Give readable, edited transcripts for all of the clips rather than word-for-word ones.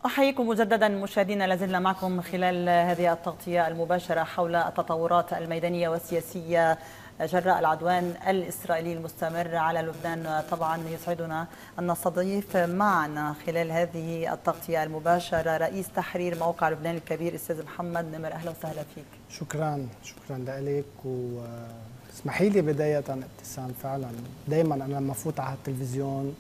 أحييكم مجددا مشاهدينا، لازلنا معكم خلال هذه التغطية المباشرة حول التطورات الميدانية والسياسية جراء العدوان الإسرائيلي المستمر على لبنان. طبعا يسعدنا أن نستضيف معنا خلال هذه التغطية المباشرة رئيس تحرير موقع لبنان الكبير أستاذ محمد نمر. أهلا وسهلا فيك. شكرا لك، واسمحي لي بداية ابتسام، فعلا دائما أنا لما أفوت على التلفزيون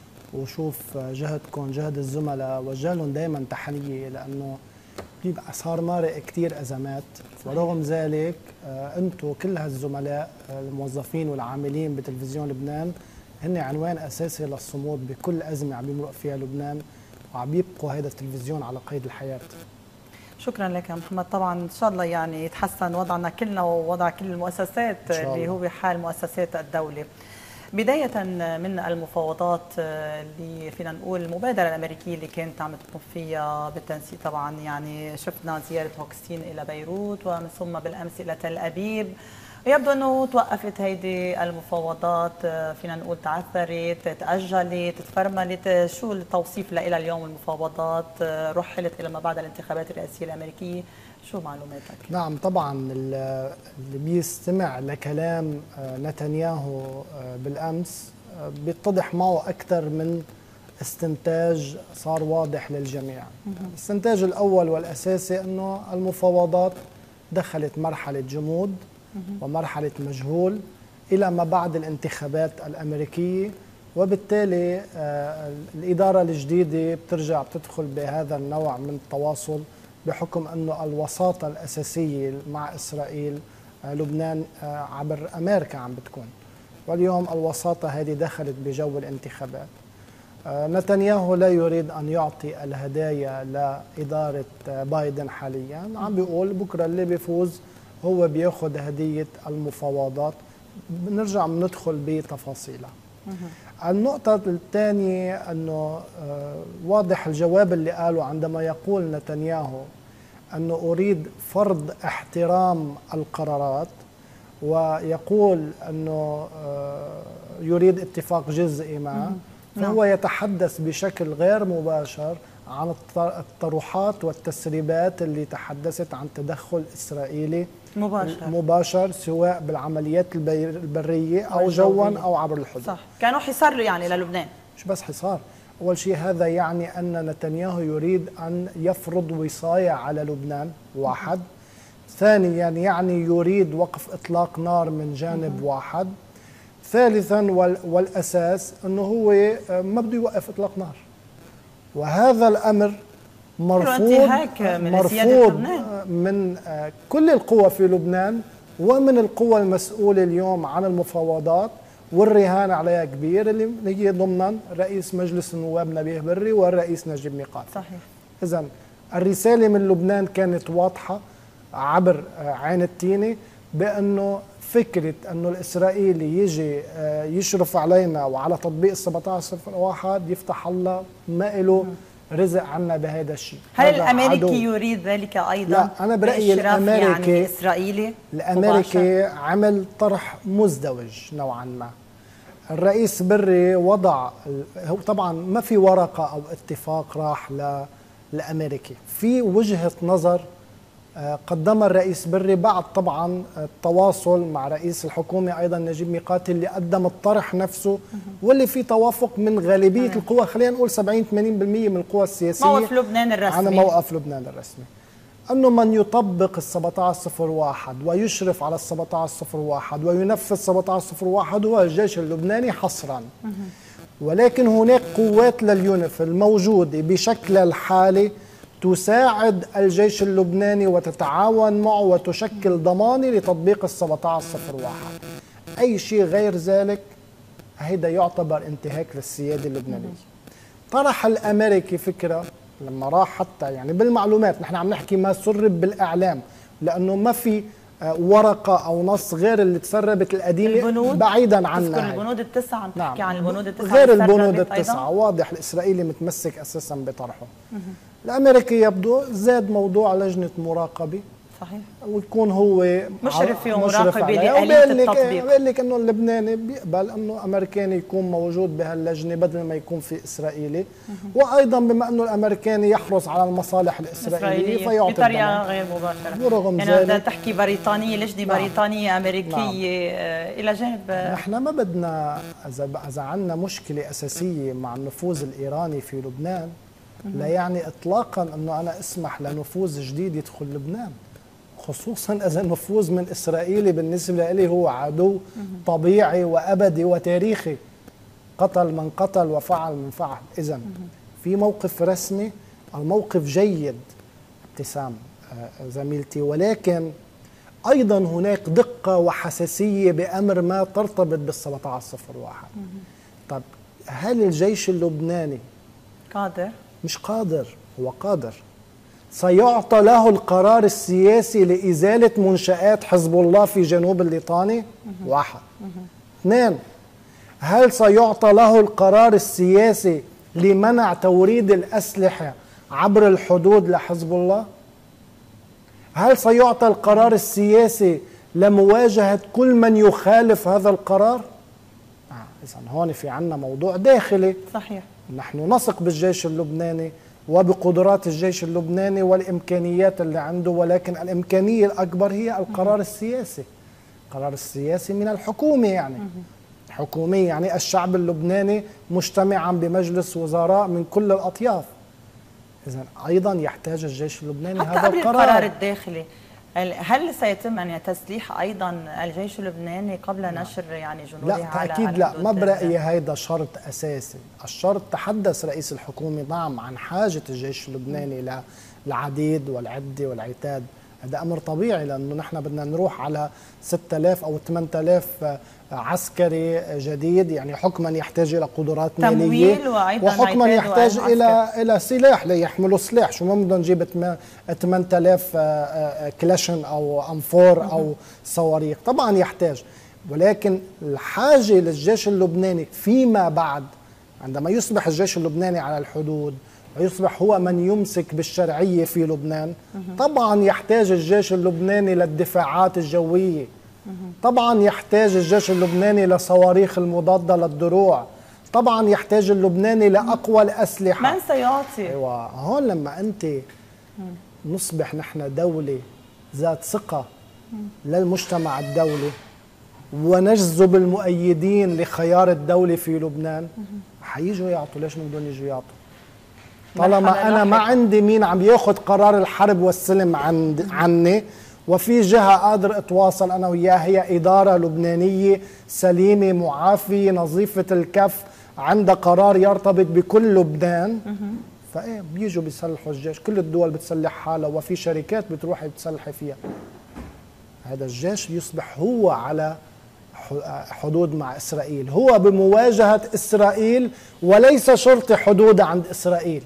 وشوف جهدكم جهد الزملاء وجه لهم دائما تحية، لأنه بيبقى صار مارق كثير أزمات، ورغم ذلك أنتم كل هالزملاء الموظفين والعاملين بتلفزيون لبنان هن عنوان أساسي للصمود بكل أزمة عم يمرق فيها لبنان، وعم يبقوا هذا التلفزيون على قيد الحياة. شكرا لك يا محمد. طبعا ان شاء الله يعني يتحسن وضعنا كلنا ووضع كل المؤسسات اللي هو حال مؤسسات الدولة. بداية من المفاوضات اللي فينا نقول المبادرة الأمريكية اللي كانت عم تقوم فيها بالتنسيق، طبعا يعني شفنا زيارة هوكستين إلى بيروت ومن ثم بالأمس إلى تل أبيب. يبدو أنه توقفت هيدي المفاوضات، فينا نقول تعثرت، تأجلت، تفرملت. شو التوصيف لها اليوم؟ المفاوضات رحلت إلى ما بعد الانتخابات الرئاسية الأمريكية، شو معلوماتك؟ نعم، طبعا اللي بيستمع لكلام نتنياهو بالأمس بيتضح معه أكثر من استنتاج صار واضح للجميع. الاستنتاج الأول والأساسي أنه المفاوضات دخلت مرحلة جمود ومرحلة مجهول إلى ما بعد الانتخابات الأمريكية، وبالتالي الإدارة الجديدة بتدخل بهذا النوع من التواصل بحكم أنه الوساطة الأساسية مع إسرائيل لبنان عبر أمريكا عم بتكون، واليوم الوساطة هذه دخلت بجو الانتخابات. نتنياهو لا يريد أن يعطي الهدايا لإدارة بايدن حاليا، عم بيقول بكرة اللي بيفوز هو بياخذ هدية المفاوضات. بنرجع بندخل بتفاصيلها. النقطة الثانية أنه واضح الجواب اللي قاله عندما يقول نتنياهو أنه أريد فرض احترام القرارات، ويقول أنه يريد اتفاق جزئي معه، فهو يتحدث بشكل غير مباشر عن الطروحات والتسريبات اللي تحدثت عن تدخل إسرائيلي مباشر سواء بالعمليات البرية أو جوا أو عبر الحدود. صح، كانوا حصار يعني للبنان. مش بس حصار، أول شيء هذا يعني أن نتنياهو يريد أن يفرض وصاية على لبنان، واحد. ثانيا يعني يريد وقف إطلاق نار من جانب واحد. ثالثا والأساس أنه هو ما بده يوقف إطلاق نار، وهذا الأمر مرفوض من كل القوى في لبنان ومن القوى المسؤولة اليوم عن المفاوضات، والرهان عليها كبير اللي هي ضمنا رئيس مجلس النواب نبيه بري والرئيس نجيب ميقات. صحيح. إذن الرسالة من لبنان كانت واضحة عبر عين التينة بأنه فكرة أنه الإسرائيلي يجي يشرف علينا وعلى تطبيق 1701 يفتح الله ما إله رزق عنا بهذا الشيء. هل الأمريكي يريد ذلك أيضا؟ لا، أنا برأيي الأمريكي يعني إسرائيلي الأمريكي عمل طرح مزدوج نوعا ما. الرئيس بري وضع، طبعا ما في ورقة أو اتفاق راح للأمريكي، في وجهة نظر قدمها الرئيس بري بعد طبعا التواصل مع رئيس الحكومة أيضا نجيب ميقاتي اللي قدم الطرح نفسه، واللي في توافق من غالبية القوى، خلينا نقول 70-80% من القوى السياسية موقف لبنان الرسمي على موقف لبنان الرسمي، أنه من يطبق 1701 ويشرف على 1701 وينفذ 1701 هو الجيش اللبناني حصرا. ولكن هناك قوات لليونيف الموجودة بشكل الحالي تساعد الجيش اللبناني وتتعاون معه وتشكل ضمانة لتطبيق 1701. أي شيء غير ذلك هيدا يعتبر انتهاك للسيادة اللبنانية. طرح الأمريكي فكرة لما راح، حتى يعني بالمعلومات نحن عم نحكي ما سرب بالإعلام، لأنه ما في ورقة أو نص غير اللي تسربت القديمة بعيدا عنا. تذكر البنود التسعة، عم تحكي عن البنود التسعة غير البنود التسعة، واضح الإسرائيلي متمسك أساسا بطرحه. الأمريكي يبدو زاد موضوع لجنة مراقبة صحيح. ويكون هو مشرف ومراقب لآلية التطبيق. بيقول لك انه اللبناني بيقبل انه امريكاني يكون موجود بهاللجنه بدل ما يكون في اسرائيلي، وايضا بما انه الامريكاني يحرص على المصالح الاسرائيليه فيعطي بطريقه غير مباشره. ورغم يعني ذلك بدها تحكي بريطانيه، لجنه بريطانيه امريكيه الى جانب. نحن ما بدنا، اذا عندنا مشكله اساسيه مع النفوذ الايراني في لبنان لا يعني اطلاقا انه انا اسمح لنفوذ جديد يدخل لبنان، خصوصا اذا النفوذ من اسرائيلي بالنسبه لي هو عدو طبيعي وابدي وتاريخي، قتل من قتل وفعل من فعل. اذا في موقف رسمي، الموقف جيد ابتسام زميلتي، ولكن ايضا هناك دقه وحساسيه بامر ما ترتبط بال1701. طب هل الجيش اللبناني قادر؟ مش قادر، هو قادر. سيعطى له القرار السياسي لإزالة منشآت حزب الله في جنوب الليطاني؟ واحد. اثنين، هل سيعطى له القرار السياسي لمنع توريد الأسلحة عبر الحدود لحزب الله؟ هل سيعطى القرار السياسي لمواجهة كل من يخالف هذا القرار؟ إذن هون في عنا موضوع داخلي. صحيح. نحن نثق بالجيش اللبناني وبقدرات الجيش اللبناني والإمكانيات اللي عنده، ولكن الإمكانية الأكبر هي القرار السياسي. القرار السياسي من الحكومة، يعني حكومية، يعني الشعب اللبناني مجتمعا بمجلس وزراء من كل الأطياف. إذن أيضا يحتاج الجيش اللبناني حتى هذا قبل القرار الداخلي. هل سيتم أن تسليح أيضا الجيش اللبناني قبل نشر يعني جنوده على الحدود؟ لا تأكيد لا، ما برأيي هيدا شرط أساسي. الشرط تحدث رئيس الحكومة نعم عن حاجة الجيش اللبناني للعديد والعدة والعتاد، هذا أمر طبيعي لأنه نحن بدنا نروح على 6000 أو 8000 عسكري جديد، يعني حكما يحتاج إلى قدرات مالية وحكما يحتاج إلى سلاح ليحملوا سلاح. شو ما بدنا نجيب 8000 كلاشن أو أنفور أو صواريخ؟ طبعا يحتاج، ولكن الحاجة للجيش اللبناني فيما بعد عندما يصبح الجيش اللبناني على الحدود ويصبح هو من يمسك بالشرعية في لبنان، طبعا يحتاج الجيش اللبناني للدفاعات الجوية، طبعا يحتاج الجيش اللبناني لصواريخ المضادة للدروع، طبعا يحتاج اللبناني لأقوى الأسلحة. من سيعطي؟ أيوة، هون لما أنت نصبح نحن دولة ذات ثقة للمجتمع الدولي ونجذب المؤيدين لخيار الدولة في لبنان، حييجوا يعطوا. ليش ما بدهم يجوا يعطوا؟ طالما أنا ما عندي مين عم ياخذ قرار الحرب والسلم عني، وفي جهة قادر أتواصل أنا وياها، هي إدارة لبنانية سليمة معافية نظيفة الكف عندها قرار يرتبط بكل لبنان، فإيه بيجوا بيسلحوا الجيش. كل الدول بتسلح حالها وفي شركات بتروح بتسلحي فيها. هذا الجيش يصبح هو على حدود مع إسرائيل، هو بمواجهة إسرائيل وليس شرطي حدود عند إسرائيل.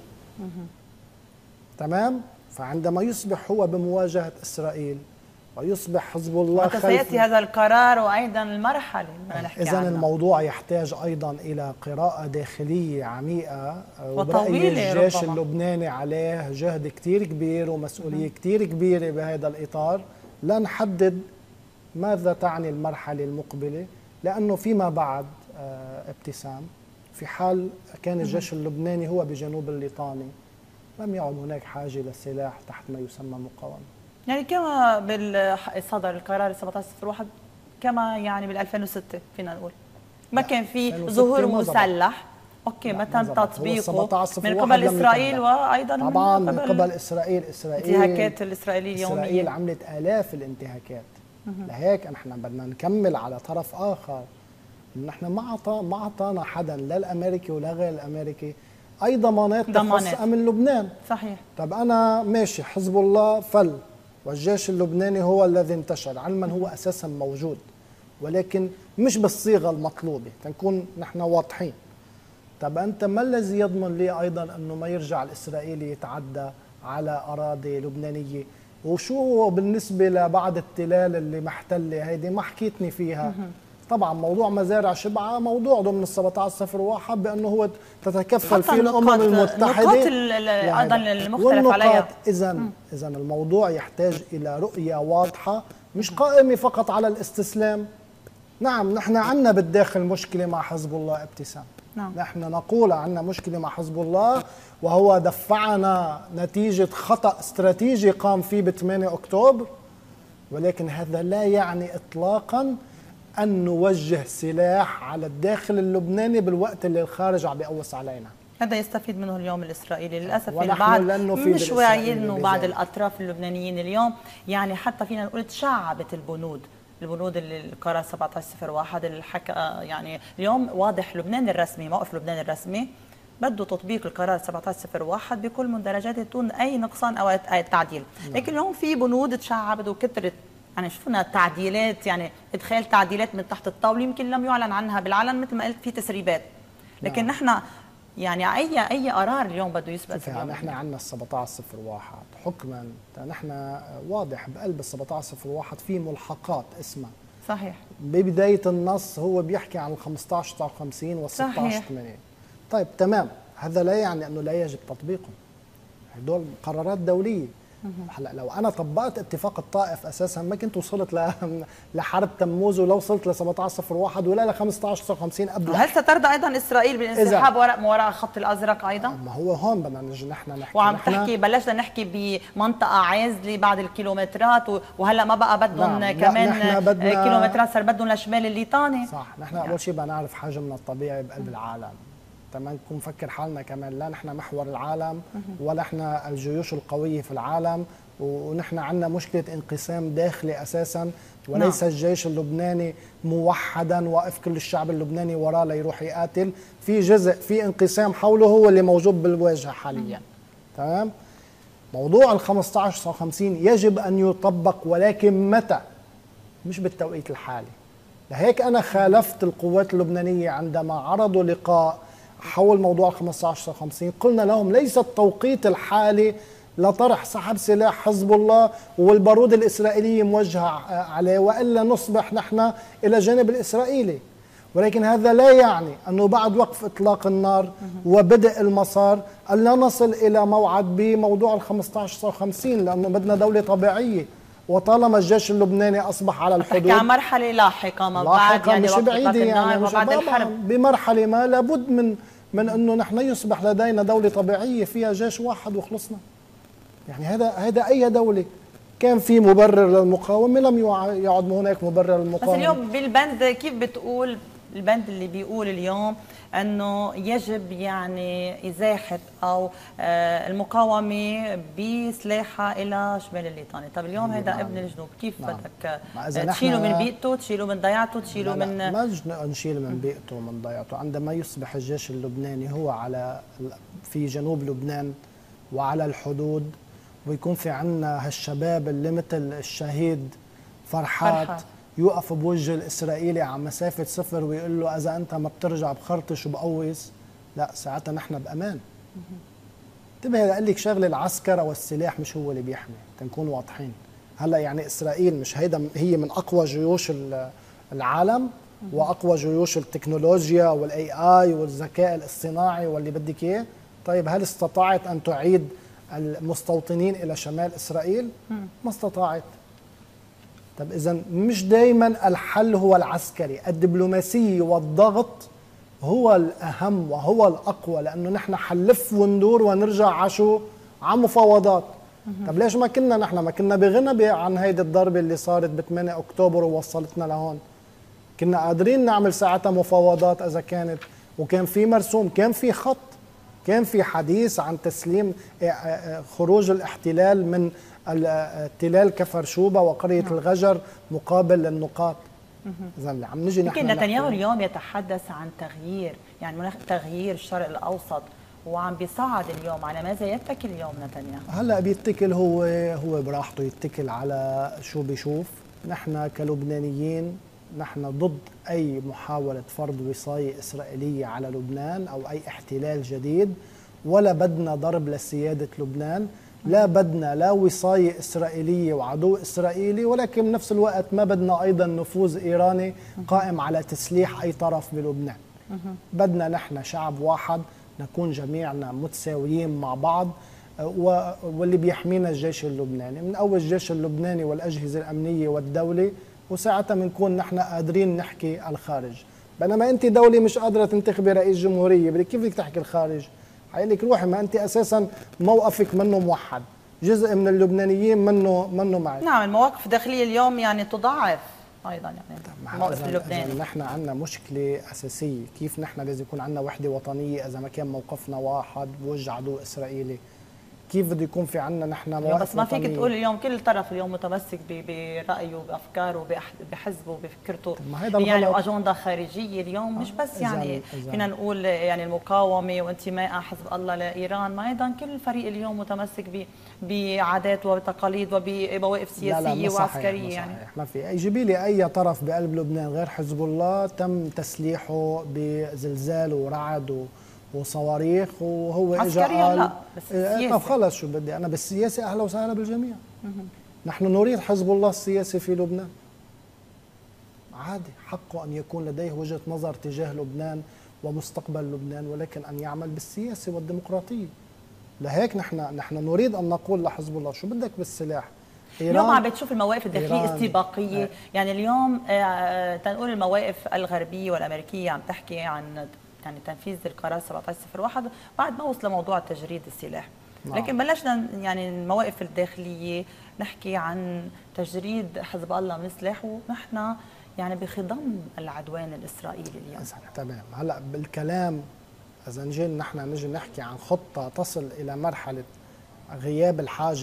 تمام؟ فعندما يصبح هو بمواجهة إسرائيل ويصبح حزب الله خلف، سيأتي هذا القرار وأيضا المرحلة. إذن الموضوع يحتاج أيضا إلى قراءة داخلية عميقة، وطويلة. الجيش اللبناني عليه جهد كتير كبير ومسؤولية كتير كبيرة بهذا الإطار. لا نحدد ماذا تعني المرحلة المقبلة، لأنه فيما بعد ابتسام في حال كان الجيش اللبناني هو بجنوب الليطاني لم يعد هناك حاجة للسلاح تحت ما يسمى مقاومة. يعني كما صدر القرار 1701 كما يعني بال 2006 فينا نقول ما كان في ظهور مسلح، اوكي، ما تم تطبيقه من قبل اسرائيل وايضا طبعا من قبل اسرائيل. انتهاكات الاسرائيليه اليوميه، اسرائيل عملت آلاف الانتهاكات. لهيك نحن بدنا نكمل على طرف اخر، نحن ما اعطانا حدا لا الامريكي ولا غير الامريكي اي ضمانات تخص امن لبنان. صحيح. طب انا ماشي، حزب الله فل والجيش اللبناني هو الذي انتشر، علما هو اساسا موجود ولكن مش بالصيغه المطلوبه، تنكون نحن واضحين. طب انت ما الذي يضمن لي ايضا انه ما يرجع الاسرائيلي يتعدى على اراضي لبنانيه؟ وشو بالنسبه لبعض التلال اللي محتله هيدي ما حكيتني فيها؟ طبعا موضوع مزارع شبعة موضوع ضمن 1701 بأنه هو تتكفل فيه الأمم المتحدة نقاط أيضا المختلف عليها. إذا الموضوع يحتاج إلى رؤية واضحة مش قائمة فقط على الاستسلام. نعم نحن عندنا بالداخل مشكلة مع حزب الله ابتسام. نعم. نحن نقول عندنا مشكلة مع حزب الله وهو دفعنا نتيجة خطأ استراتيجي قام فيه ب 8 أكتوبر، ولكن هذا لا يعني إطلاقا أن نوجه سلاح على الداخل اللبناني بالوقت اللي الخارج عم بيقوس علينا. هذا يستفيد منه اليوم الإسرائيلي للأسف. البعض مش واعيين، وبعض الأطراف اللبنانيين اليوم يعني حتى فينا نقول تشعبت البنود اللي القرار 1701 اللي حكى. يعني اليوم واضح لبنان الرسمي، موقف لبنان الرسمي بده تطبيق القرار 1701 بكل مندرجاته دون أي نقصان أو أي تعديل. لكن اليوم في بنود تشعبت وكثرت، يعني شفنا تعديلات، يعني ادخال تعديلات من تحت الطاوله يمكن لم يعلن عنها بالعلن، مثل ما قلت في تسريبات. لكن نحن يعني اي قرار اليوم بده يثبت. يعني نحن عندنا 1701 حكما، نحن واضح بقلب 1701 في ملحقات اسمها صحيح. ببدايه النص هو بيحكي عن ال 1559 وال 1680. طيب تمام، هذا لا يعني انه لا يجب تطبيقهم، هدول قرارات دوليه. هلا لو انا طبقت اتفاق الطائف اساسا ما كنت وصلت لحرب تموز، ولو وصلت ل 1701 ولا ل 1559 قبل. هل سترضى ايضا اسرائيل بالانسحاب وراء الخط الازرق ايضا؟ ما هو هون بدنا نجي نحن نحكي، وعم تحكي بلشنا نحكي بمنطقه عازله بعد الكيلومترات، وهلا ما بقى بدهم كمان كيلومترات، صار بدهم لشمال الليطاني. صح. نحن اول شيء بدنا نعرف حجمنا الطبيعي بقلب العالم. تمام، نكون نفكر حالنا كمان لا نحن محور العالم ولا احنا الجيوش القويه في العالم، ونحن عندنا مشكله انقسام داخلي اساسا، وليس الجيش اللبناني موحدا واقف كل الشعب اللبناني وراه ليروح يقاتل، في جزء في انقسام حوله هو اللي موجود بالواجهه حاليا. تمام. موضوع ال 1559 يجب ان يطبق، ولكن متى؟ مش بالتوقيت الحالي. لهيك انا خالفت القوات اللبنانيه عندما عرضوا لقاء حول موضوع 1559، قلنا لهم ليس التوقيت الحالي لطرح سحب سلاح حزب الله والبارود الإسرائيلي موجه عليه، وإلا نصبح نحن إلى جانب الإسرائيلي. ولكن هذا لا يعني أنه بعد وقف إطلاق النار وبدء المسار أن لا نصل إلى موعد بموضوع ال 1559، لأنه بدنا دولة طبيعية. وطالما الجيش اللبناني أصبح على الحدود كان مرحلة لاحقة ما بعد يعني مش بعيدة، يعني مش بعد الحرب، بمرحلة ما لابد من أنه نحن يصبح لدينا دولة طبيعية فيها جيش واحد وخلصنا. يعني هذا أي دولة كان في مبرر للمقاومة لم يعد هناك مبرر للمقاومة. بس اليوم بالبند كيف بتقول البند اللي بيقول اليوم أنه يجب يعني إزاحة أو المقاومة بسلاحها إلى شمال الليطاني. طب اليوم هذا ابن الجنوب، كيف بدك تشيله من بيئته، تشيله من ضيعته، تشيله من ما نشيل من بيئته ومن ضيعته. عندما يصبح الجيش اللبناني هو في جنوب لبنان وعلى الحدود، ويكون في عنا هالشباب اللي مثل الشهيد فرحات يوقف بوجه الإسرائيلي على مسافة صفر ويقول له إذا أنت ما بترجع بخرطش وبقوس، لا ساعتها نحن بأمان. انتبه، قال لك شغله العسكرة والسلاح مش هو اللي بيحمي، تنكون واضحين. هلا يعني إسرائيل مش هي من أقوى جيوش العالم وأقوى جيوش التكنولوجيا والاي اي والذكاء الاصطناعي واللي بدك إياه. طيب هل استطاعت أن تعيد المستوطنين إلى شمال إسرائيل؟ ما استطاعت. طب إذا مش دايما الحل هو العسكري، الدبلوماسي والضغط هو الأهم وهو الأقوى، لأنه نحن حنلف وندور ونرجع على مفاوضات. طب ليش ما كنا بغنى عن هيدي الضربة اللي صارت ب 8 أكتوبر ووصلتنا لهون؟ كنا قادرين نعمل ساعتها مفاوضات إذا كانت، وكان في مرسوم، كان في خط، كان في حديث عن تسليم خروج الاحتلال من تلال كفر شوبة وقرية الغجر مقابل للنقاط. إذا اللي عم نجي نحن نتنياهو اليوم يتحدث عن تغيير، يعني مناخ تغيير الشرق الأوسط، وعم بيصعد اليوم. على ماذا يتكل اليوم نتنياهو؟ هلا بيتكل هو براحته يتكل على شو بيشوف. نحن كلبنانيين نحن ضد أي محاولة فرض وصاية إسرائيلية على لبنان أو أي احتلال جديد، ولا بدنا ضرب لسيادة لبنان. لا بدنا لا وصاية إسرائيلية وعدو إسرائيلي، ولكن بنفس الوقت ما بدنا أيضا نفوذ إيراني قائم على تسليح أي طرف بلبنان. بدنا نحن شعب واحد، نكون جميعنا متساويين مع بعض، واللي بيحمينا الجيش اللبناني، من أول الجيش اللبناني والأجهزة الأمنية والدولة، وساعتها بنكون نحن قادرين نحكي الخارج. بينما أنت دولة مش قادرة تنتخبي رئيس جمهورية، بدك كيف بدك تحكي الخارج؟ هيقول لك روحي، ما أنت أساسا موقفك منه موحد، جزء من اللبنانيين منه معي. نعم، المواقف الداخلية اليوم يعني تضاعف أيضا يعني الموقف اللبناني. نحن عندنا مشكلة أساسية، كيف نحن لازم يكون عندنا وحدة وطنية إذا ما كان موقفنا واحد بوجه عدو إسرائيلي؟ كيف بده يكون في عندنا نحن مواقف بس ما فيك وطنية؟ تقول اليوم كل طرف اليوم متمسك برأيه بأفكاره بحزبه بفكرته، يعني وأجندة خارجية اليوم، مش بس يعني فينا نقول يعني المقاومة وانتماء حزب الله لإيران، ما أيضا كل فريق اليوم متمسك بعادات وتقاليد وبمواقف سياسية وعسكرية. يعني ما في جيبي لي أي طرف بقلب لبنان غير حزب الله تم تسليحه بزلزال ورعد وصواريخ وهو اجى قال لا بس السياسة. طب خلص شو بدي انا بالسياسه، اهلا وسهلا بالجميع. نحن نريد حزب الله السياسي في لبنان، عادي، حقه ان يكون لديه وجهه نظر تجاه لبنان ومستقبل لبنان، ولكن ان يعمل بالسياسه والديمقراطيه. لهيك نحن نريد ان نقول لحزب الله شو بدك بالسلاح. اليوم عم بتشوف المواقف الداخليه استباقيه، يعني اليوم تنقول المواقف الغربيه والامريكيه عم تحكي عن يعني تنفيذ القرار 1701 بعد ما وصل موضوع تجريد السلاح. لكن بلشنا يعني المواقف الداخليه نحكي عن تجريد حزب الله من سلاحه، ونحن يعني بخضم العدوان الاسرائيلي اليوم. تمام. هلا بالكلام اذا نجي نحكي عن خطه تصل الى مرحله غياب الحاجه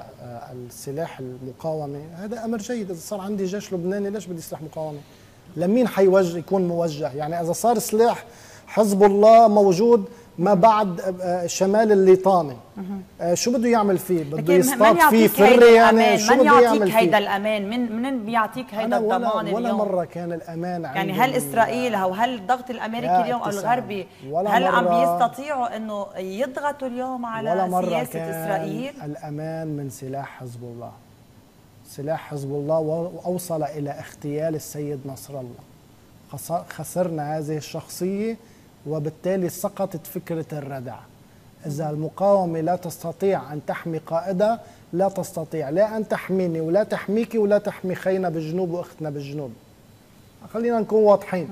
للسلاح المقاومه، هذا امر جيد. اذا صار عندي جيش لبناني ليش بدي سلاح مقاومه؟ لمين يكون موجه؟ يعني اذا صار سلاح حزب الله موجود ما بعد شمال الليطاني، شو بده يعمل فيه؟ بده يصطاد فيه فري؟ يعني شو بده يعمل فيه؟ هيدا الامان من بيعطيك هيدا الضمان ولا اليوم؟ مره كان الامان يعني هل اسرائيل او هل الضغط الامريكي اليوم او الغربي هل عم بيستطيعوا انه يضغطوا اليوم على سياسه اسرائيل؟ الامان من سلاح حزب الله. سلاح حزب الله اوصل الى اغتيال السيد نصر الله. خسرنا هذه الشخصيه، وبالتالي سقطت فكرة الردع. إذا المقاومة لا تستطيع أن تحمي قائدها، لا تستطيع لا أن تحميني ولا تحميك ولا تحمي خينا بالجنوب وأختنا بالجنوب. خلينا نكون واضحين،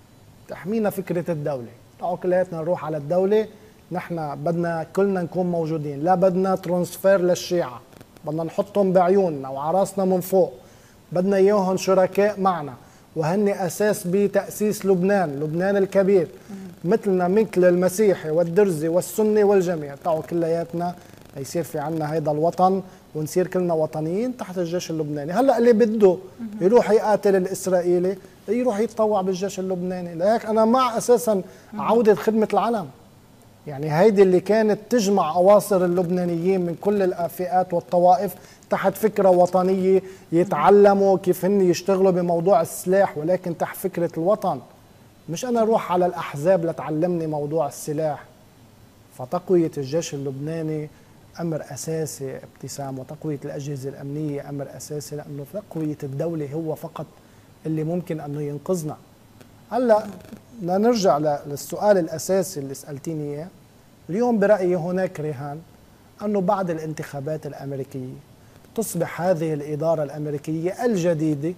تحمينا فكرة الدولة. تعالوا كلياتنا نروح على الدولة، نحن بدنا كلنا نكون موجودين، لا بدنا ترانسفير للشيعة، بدنا نحطهم بعيوننا وعراسنا من فوق، بدنا إياهم شركاء معنا، وهن أساس بتأسيس لبنان الكبير، مثلنا مثل المسيحي والدرزي والسني والجميع. تعالوا كلياتنا يصير في عنا هيدا الوطن ونصير كلنا وطنيين تحت الجيش اللبناني. هلا اللي بده يروح يقاتل الإسرائيلي يروح يتطوع بالجيش اللبناني. لهيك أنا مع أساسا عودة خدمة العلم، يعني هيدي اللي كانت تجمع أواصر اللبنانيين من كل الفئات والطوائف تحت فكرة وطنية، يتعلموا كيف هن يشتغلوا بموضوع السلاح، ولكن تحت فكرة الوطن. مش أنا أروح على الأحزاب لتعلمني موضوع السلاح. فتقوية الجيش اللبناني أمر أساسي ابتسام، وتقوية الأجهزة الأمنية أمر أساسي، لأنه تقوية الدولة هو فقط اللي ممكن أنه ينقذنا. هلا نرجع للسؤال الأساسي اللي سألتيني إياه. اليوم برأيي هناك رهان أنه بعد الانتخابات الأمريكية تصبح هذه الإدارة الأمريكية الجديدة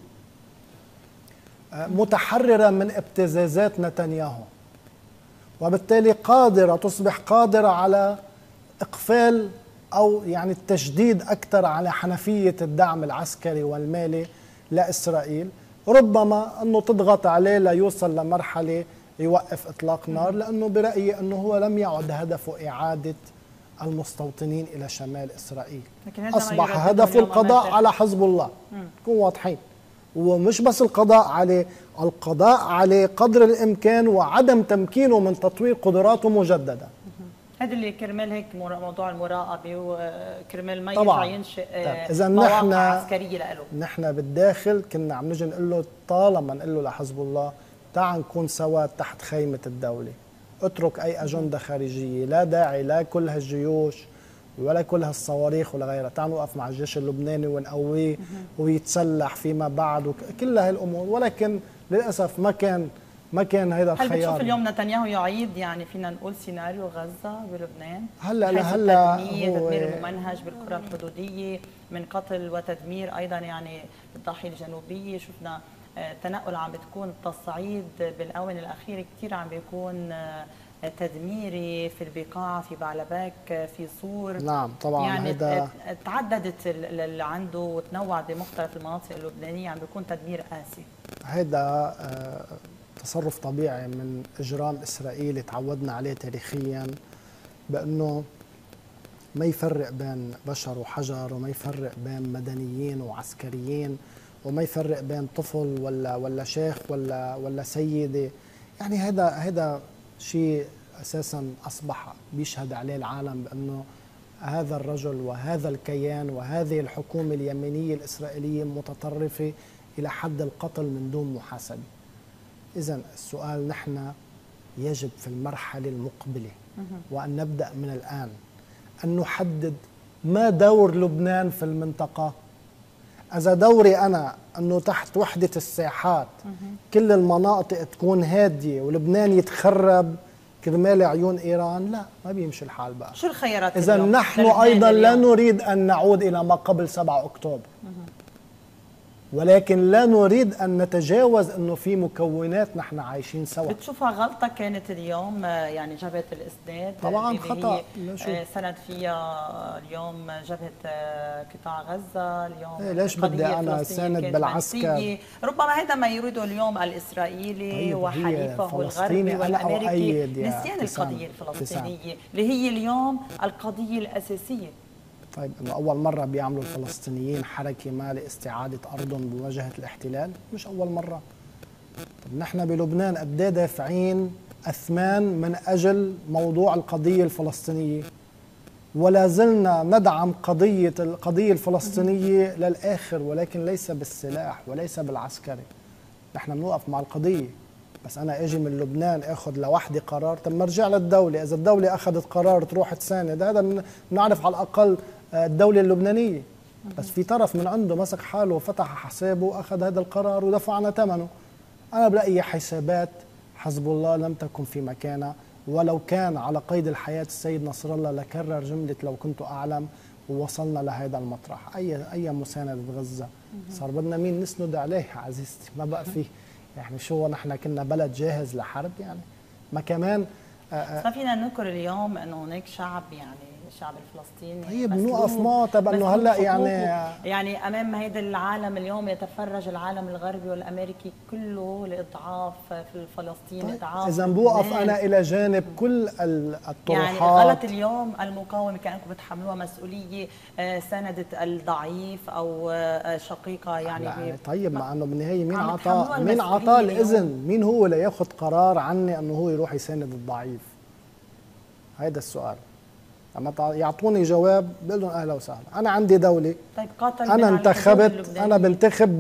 متحررة من ابتزازات نتنياهو، وبالتالي تصبح قادرة على إقفال أو يعني التشديد أكثر على حنفية الدعم العسكري والمالي لإسرائيل، ربما أنه تضغط عليه ليوصل لمرحلة يوقف إطلاق نار، لأنه برأيي أنه هو لم يعد هدفه إعادة المستوطنين إلى شمال إسرائيل، أصبح هدفه القضاء على حزب الله. نكون واضحين، ومش بس القضاء عليه قدر الإمكان وعدم تمكينه من تطوير قدراته مجددا. هذا اللي كرمال هيك موضوع المراقبة وكرمال ما يرجع ينشئ مواقع عسكرية له. نحن بالداخل كنا عم نجي نقول له، طالما نقول له لحزب الله تعال نكون سوا تحت خيمة الدولة، اترك أي أجندة خارجية، لا داعي لا كل هالجيوش ولا كل هالصواريخ ولا غيرها. تعالوا نوقف مع الجيش اللبناني ونقويه ويتسلح فيما بعد كل هالامور، ولكن للاسف ما كان هذا الخيار. هل بتشوف اليوم نتنياهو يعيد يعني فينا نقول سيناريو غزه بلبنان؟ هلا تدمير ممنهج بالقرى الحدوديه من قتل وتدمير ايضا يعني بالضاحيه الجنوبيه. شفنا تنقل عم بتكون التصعيد بالاونه الاخيره كثير عم بيكون تدميري في البقاع، في بعلبك، في صور. نعم طبعا يعني هيدا تعددت اللي عنده وتنوعت بمختلف المناطق اللبنانيه، عم بيكون تدمير قاسي. هيدا تصرف طبيعي من اجرام اسرائيلي تعودنا عليه تاريخيا، بانه ما يفرق بين بشر وحجر، وما يفرق بين مدنيين وعسكريين، وما يفرق بين طفل ولا شيخ ولا سيده. يعني هذا شيء اساسا اصبح بيشهد عليه العالم بانه هذا الرجل وهذا الكيان وهذه الحكومه اليمينيه الاسرائيليه متطرفه الى حد القتل من دون محاسبه. اذا السؤال، نحن يجب في المرحله المقبله وان نبدا من الان ان نحدد ما دور لبنان في المنطقه. إذا دوري أنا أنه تحت وحدة الساحات كل المناطق تكون هادية ولبنان يتخرب كرمال عيون إيران، لا، ما بيمشي الحال بقى. شو الخيارات إذا نحن أيضا لا نريد أن نعود إلى ما قبل 7 أكتوبر، ولكن لا نريد أن نتجاوز أنه في مكونات نحن عايشين سوا. بتشوفها غلطة كانت اليوم يعني جبهة الإسناد؟ طبعا خطأ. سند فيها اليوم جبهة قطاع غزة اليوم. ليش بدي أنا ساند بالعسكر؟ ربما هذا ما يريده اليوم الإسرائيلي طيب وحليفه الغربي والأمريكي، نسيان القضية الفلسطينية اللي هي اليوم القضية الأساسية. طيب انه اول مره بيعملوا الفلسطينيين حركه ما لاستعاده ارضهم بمواجهه الاحتلال؟ مش اول مره. طب نحن بلبنان قد ايه دافعين اثمان من اجل موضوع القضيه الفلسطينيه، ولا زلنا ندعم القضيه الفلسطينيه للاخر، ولكن ليس بالسلاح وليس بالعسكري. نحن بنوقف مع القضيه، بس انا اجي من لبنان اخذ لوحدي قرار؟ طب ما ارجع للدوله، اذا الدوله اخذت قرار تروح تساند، هذا بنعرف على الاقل الدولة اللبنانية. بس في طرف من عنده مسك حاله وفتح حسابه وأخذ هذا القرار ودفعنا ثمنه. أنا برأيي حسابات حزب الله لم تكن في مكانها، ولو كان على قيد الحياة السيد نصر الله لكرر جملة لو كنت أعلم، ووصلنا لهذا المطرح. أي مساندة غزة صار بدنا مين نسند عليه عزيزتي؟ ما بقى فيه. يعني شو نحن كنا بلد جاهز لحرب؟ يعني ما كمان ما فينا نذكر اليوم انه هناك شعب، يعني الشعب الفلسطيني طيب بنوقف معه. طب انه هلا يعني امام هيدا العالم اليوم يتفرج العالم الغربي والامريكي كله لاضعاف في الفلسطيني. طيب اضعاف. اذا بوقف انا الى جانب كل الطروحات. يعني غلط اليوم المقاومه كانكم بتحملوها مسؤوليه ساندت الضعيف او شقيقه يعني طيب مع انه بالنهايه مين عطاه الاذن؟ مين هو لياخذ قرار عني انه هو يروح يساند الضعيف؟ هيدا السؤال. اما يعطوني جواب بقول لهم اهلا وسهلا. انا عندي دوله. طيب قاتل انا انتخبت، انا بنتخب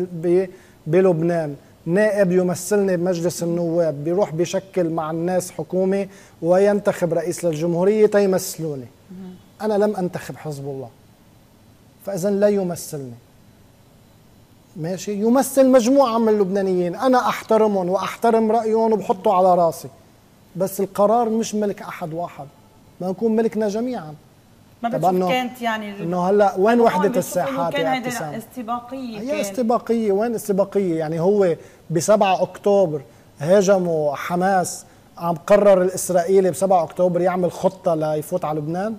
بلبنان نائب يمثلني بمجلس النواب، بيروح بيشكل مع الناس حكومه وينتخب رئيس للجمهوريه تيمثلوني. انا لم انتخب حزب الله، فاذا لا يمثلني. ماشي، يمثل مجموعه من اللبنانيين، انا احترمهم واحترم رايهم وبحطه على راسي، بس القرار مش ملك احد واحد، ما يكون ملكنا جميعا. ما بتشوف كانت يعني انه هلا وين وحده الساحات؟ كان هيدا استباقيه. هي استباقيه، وين استباقيه؟ يعني هو ب7 اكتوبر هاجموا حماس، عم قرر الاسرائيلي ب7 اكتوبر يعمل خطه ليفوت على لبنان؟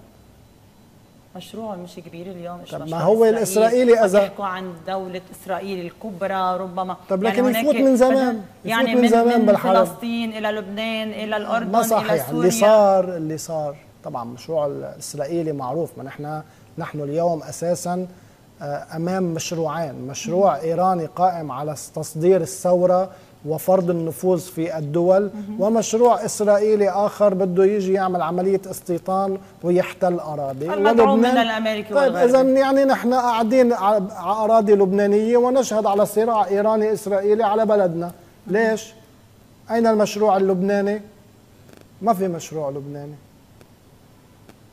مشروع مش كبير اليوم. ما هو الاسرائيلي اذا بيحكوا عن دوله اسرائيل الكبرى ربما. طب لكن يعني يفوت من زمان، يعني من زمان بالحرب. فلسطين الى لبنان الى الاردن ما صحيح. الى سوريا. اللي صار طبعا مشروع الاسرائيلي معروف. ما نحن اليوم اساسا امام مشروعين، مشروع ايراني قائم على تصدير الثوره وفرض النفوذ في الدول، ومشروع إسرائيلي آخر بده يجي يعمل عملية استيطان ويحتل أراضي المدعوم من الأمريكي والغربي. طيب إذا يعني نحن قاعدين على أراضي لبنانية ونشهد على صراع إيراني إسرائيلي على بلدنا. ليش؟ أين المشروع اللبناني؟ ما في مشروع لبناني.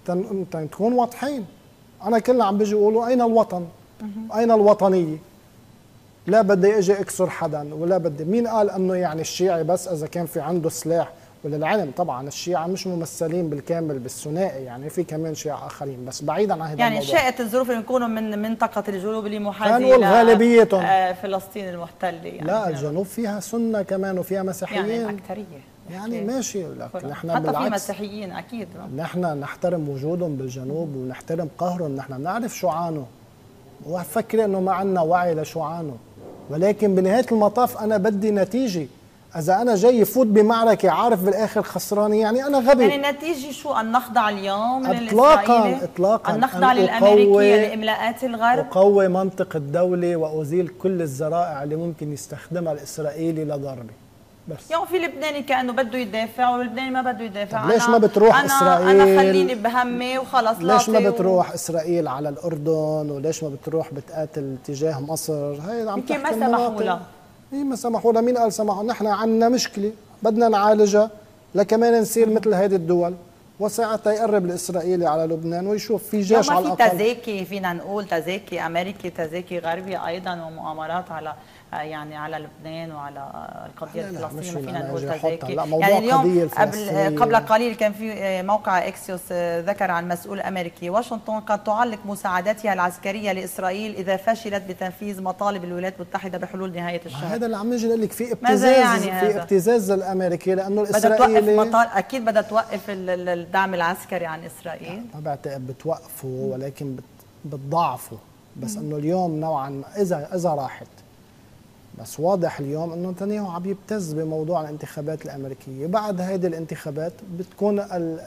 تكون واضحين. انا كلنا عم بيجي يقولوا اين الوطن؟ اين الوطنيه؟ لا بدي اجي اكسر حدا ولا بدي. مين قال انه يعني الشيعي بس اذا كان في عنده سلاح؟ وللعلم طبعا الشيعة مش ممثلين بالكامل بالثنائي، يعني في كمان شيعة اخرين، بس بعيدا عن هذا يعني الموضوع. شاءت الظروف ان يكونوا من منطقة الجنوب اللي محاذية كانوا غالبيتهم فلسطين المحتلة يعني. لا الجنوب فيها سنة كمان وفيها مسيحيين، يعني الأكثرية يعني ماشي، لكن نحن حتى بالعكس في مسيحيين اكيد. نحن نحترم وجودهم بالجنوب ونحترم قهرهم، نحن بنعرف شو عانوا وفكر انه ما عندنا وعي لشو عانوا، ولكن بنهاية المطاف انا بدي نتيجة. اذا انا جاي فوت بمعركة عارف بالاخر خسرانة، يعني انا غبي. يعني النتيجة شو؟ ان نخضع اليوم اطلاقا اطلاقا، ان نخضع للامريكية لاملاءات الغرب، اقوي منطق الدولة وازيل كل الذرائع اللي ممكن يستخدمها الاسرائيلي لضربي. بس يعني في لبناني كانه بده يدافع واللبناني ما بده يدافع. ليش ما بتروح اسرائيل؟ انا خليني بهمي وخلص. ليش ما بتروح اسرائيل على الاردن؟ وليش ما بتروح بتقاتل تجاه مصر؟ هي عم تحكي ما سمحوا لها. هي ما سمحوا لها. مين قال سمحوا؟ نحن عندنا مشكله بدنا نعالجها لكمان نصير مثل هذه الدول، وساعتها يقرب الاسرائيلي على لبنان ويشوف في جيش على الاقل. في تزاكي، فينا نقول تزاكي امريكي، تزاكي غربي ايضا، ومؤامرات على يعني على لبنان وعلى القضيه الفلسطينيه. ما فينا نقول تزاكي. يعني اليوم قبل قليل كان في موقع اكسيوس ذكر عن مسؤول امريكي: واشنطن قد تعلق مساعداتها العسكريه لاسرائيل اذا فشلت بتنفيذ مطالب الولايات المتحده بحلول نهايه الشهر. هذا اللي عم نجي نقول لك في ابتزاز، يعني في ابتزاز للامريكي، لانه الاسرائيلي اكيد بدها توقف الدعم العسكري عن اسرائيل. ما بعتقد بتوقفه، ولكن بتضعفه. بس انه اليوم نوعا ما اذا راحت، بس واضح اليوم انه نتنياهو عم يبتز بموضوع الانتخابات الامريكيه. بعد هذه الانتخابات بتكون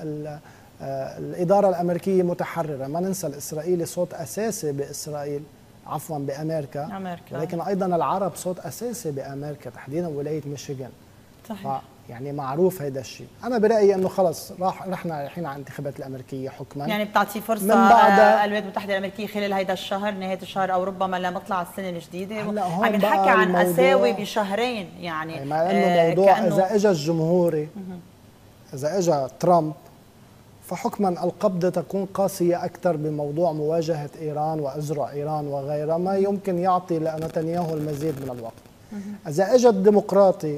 الاداره الامريكيه متحرره. ما ننسى الاسرائيلي صوت اساسي باسرائيل، عفوا بامريكا، ولكن ايضا العرب صوت اساسي بامريكا، تحديدا ولايه ميشيغان. صحيح. يعني معروف هذا الشيء. انا برايي انه خلص رحنا رايحين على الانتخابات الامريكيه حكما. يعني بتعطي فرصه الولايات المتحده الامريكيه خلال هذا الشهر، نهايه الشهر، او ربما لمطلع السنه الجديده. عم نحكي عن اساوي بشهرين يعني. مع انه موضوع اذا اجى الجمهوري، اذا اجى ترامب، فحكما القبضه تكون قاسيه اكثر بموضوع مواجهه ايران واذرع ايران وغيرها، ما يمكن يعطي لنتنياهو المزيد من الوقت. اذا اجى الديمقراطي،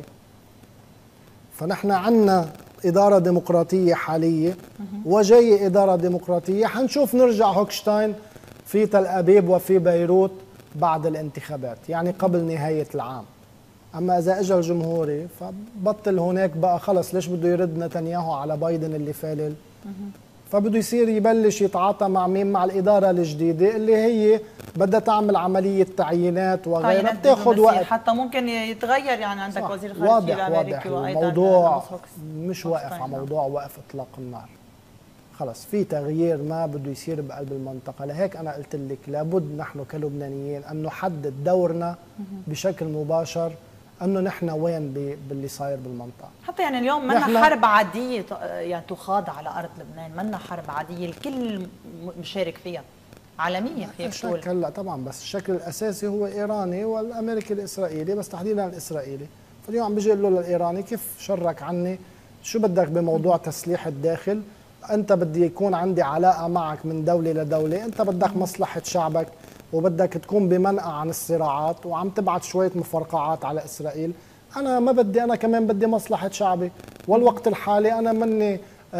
فنحن عندنا إدارة ديمقراطية حالية وجاي إدارة ديمقراطية. حنشوف نرجع هوكشتاين في تل أبيب وفي بيروت بعد الانتخابات، يعني قبل نهاية العام. أما إذا أجى الجمهوري فبطل هناك بقى، خلص ليش بده يرد نتنياهو على بايدن اللي فالل؟ فبده يصير يبلش يتعاطى مع مين؟ مع الإدارة الجديدة اللي هي بدها تعمل عملية تعيينات وغيرها، بتاخذ وقت، حتى ممكن يتغير. يعني عندك وزير الخارجية الأمريكي وأيضا الموضوع مش واقف على موضوع وقف إطلاق النار. خلص في تغيير ما بده يصير بقلب المنطقة. لهيك أنا قلت لك لابد نحن كلبنانيين أن نحدد دورنا بشكل مباشر، انه نحن وين باللي صاير بالمنطقه. حتى يعني اليوم منا حرب عاديه يعني تخاض على ارض لبنان، منا حرب عاديه الكل مشارك فيها عالميا فيك تقول. هلا طبعا، بس الشكل الاساسي هو ايراني والامريكي الاسرائيلي، بس تحديدا الاسرائيلي. فاليوم عم بيجي يقول له للايراني كيف شرك عني؟ شو بدك بموضوع تسليح الداخل؟ انت بدي يكون عندي علاقه معك من دوله لدوله، انت بدك مصلحه شعبك وبدك تكون بمنأى عن الصراعات، وعم تبعت شويه مفرقعات على اسرائيل. انا ما بدي، انا كمان بدي مصلحه شعبي. والوقت الحالي انا مني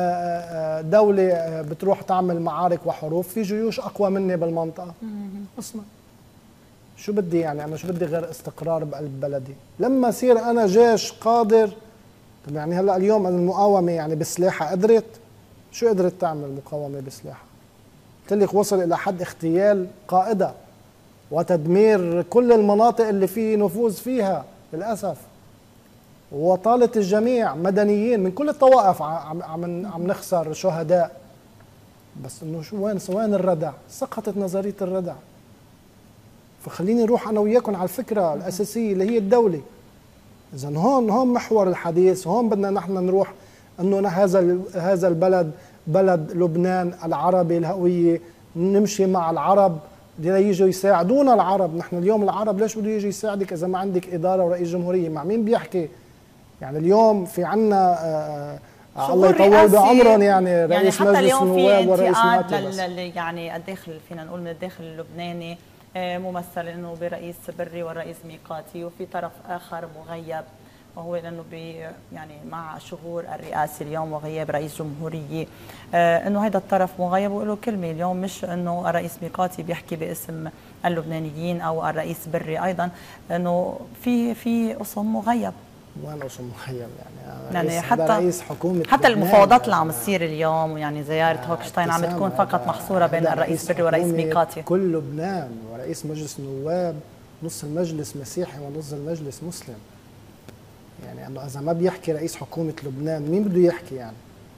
دولة بتروح تعمل معارك وحروب، في جيوش أقوى مني بالمنطقة. أصلا شو بدي يعني؟ أنا شو بدي غير استقرار بقلب بلدي؟ لما أصير أنا جيش قادر. طب يعني هلأ اليوم المقاومة يعني بسلاحها قدرت؟ شو قدرت تعمل المقاومة بسلاحها؟ قلت لك وصل إلى حد اغتيال قائدة وتدمير كل المناطق اللي فيه نفوذ فيها للأسف، وطالت الجميع مدنيين من كل الطوائف. عم نخسر شهداء. بس انه شو وين الردع؟ سقطت نظريه الردع. فخليني اروح انا وياكم على الفكره الاساسيه اللي هي الدوله. اذا هون محور الحديث، هون بدنا نحن نروح انه هذا البلد بلد لبنان العربي الهويه، نمشي مع العرب لييجوا يساعدونا. العرب نحن اليوم العرب ليش بده يجي يساعدك اذا ما عندك اداره ورئيس جمهوريه؟ مع مين بيحكي؟ يعني اليوم في عنا الله يطول بعمرهم، يعني رئيس حتى مجلس النواب ورئيس يعني الداخل فينا نقول من الداخل اللبناني ممثل انه برئيس بري والرئيس ميقاتي، وفي طرف اخر مغيب، وهو لانه يعني مع شهور الرئاسه اليوم وغياب رئيس جمهوريه، انه هذا الطرف مغيب وله كلمه اليوم، مش انه الرئيس ميقاتي بيحكي باسم اللبنانيين او الرئيس بري ايضا، انه في قسم مغيب. وين قسم مغيب يعني حتى رئيس حكومه حتى المفاوضات اللي عم تصير اليوم، ويعني زياره هوكشتاين عم بتكون فقط محصوره بين الرئيس بري والرئيس ميقاتي. كل لبنان ورئيس مجلس النواب، نص المجلس مسيحي ونص المجلس مسلم. يعني انه اذا ما بيحكي رئيس حكومه لبنان مين بده يحكي؟ يعني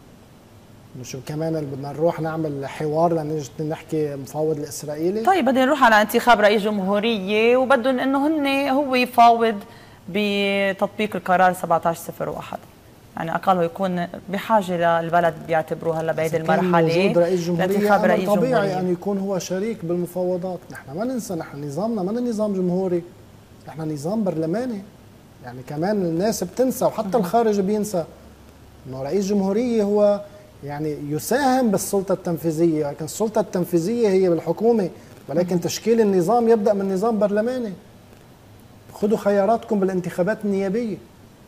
شو كمان بدنا نروح نعمل حوار لنجي نحكي مفاوض الاسرائيلي؟ طيب بدنا نروح على انتخاب رئيس جمهوريه وبدهم انه هو يفاوض بتطبيق القرار 1701، يعني اقله يكون بحاجه للبلد بيعتبروها هلا بهيدي المرحله لانتخاب رئيس جمهوريه. طبيعي ان يكون هو شريك بالمفاوضات. نحن ما ننسى نحن نظامنا ما نظام جمهوري، نحن نظام برلماني. يعني كمان الناس بتنسى وحتى الخارج بينسى انه رئيس جمهوريه هو يعني يساهم بالسلطه التنفيذيه، لكن السلطه التنفيذيه هي بالحكومه، ولكن تشكيل النظام يبدا من نظام برلماني. خذوا خياراتكم بالانتخابات النيابيه،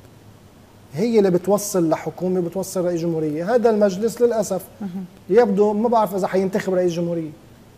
هي اللي بتوصل لحكومه بتوصل رئيس جمهوريه. هذا المجلس للاسف يبدو ما بعرف اذا حينتخب رئيس جمهوريه.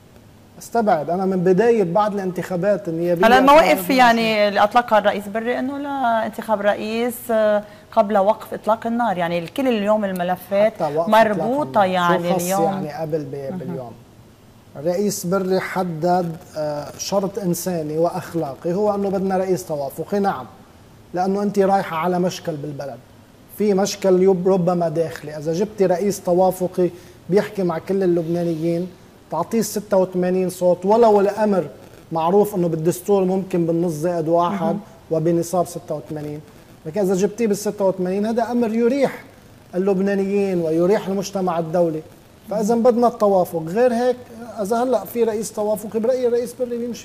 استبعد انا من بدايه بعد الانتخابات النيابيه. هلا المواقف يعني اللي اطلقها الرئيس بري انه لا انتخاب رئيس قبل وقف اطلاق النار، يعني الكل اليوم الملفات مربوطه يعني اليوم يعني قبل باليوم. الرئيس بري حدد شرط انساني واخلاقي، هو انه بدنا رئيس توافقي. نعم، لانه انت رايحه على مشكل بالبلد، في مشكل ربما داخلي. اذا جبتي رئيس توافقي بيحكي مع كل اللبنانيين تعطيه 86 صوت، ولو الامر معروف انه بالدستور ممكن بالنص زائد واحد وبنصاب 86، لكن اذا جبتيه بال 86 هذا امر يريح اللبنانيين ويريح المجتمع الدولي. فاذا بدنا التوافق، غير هيك اذا هلا في رئيس توافقي برايي الرئيس بري بيمشي،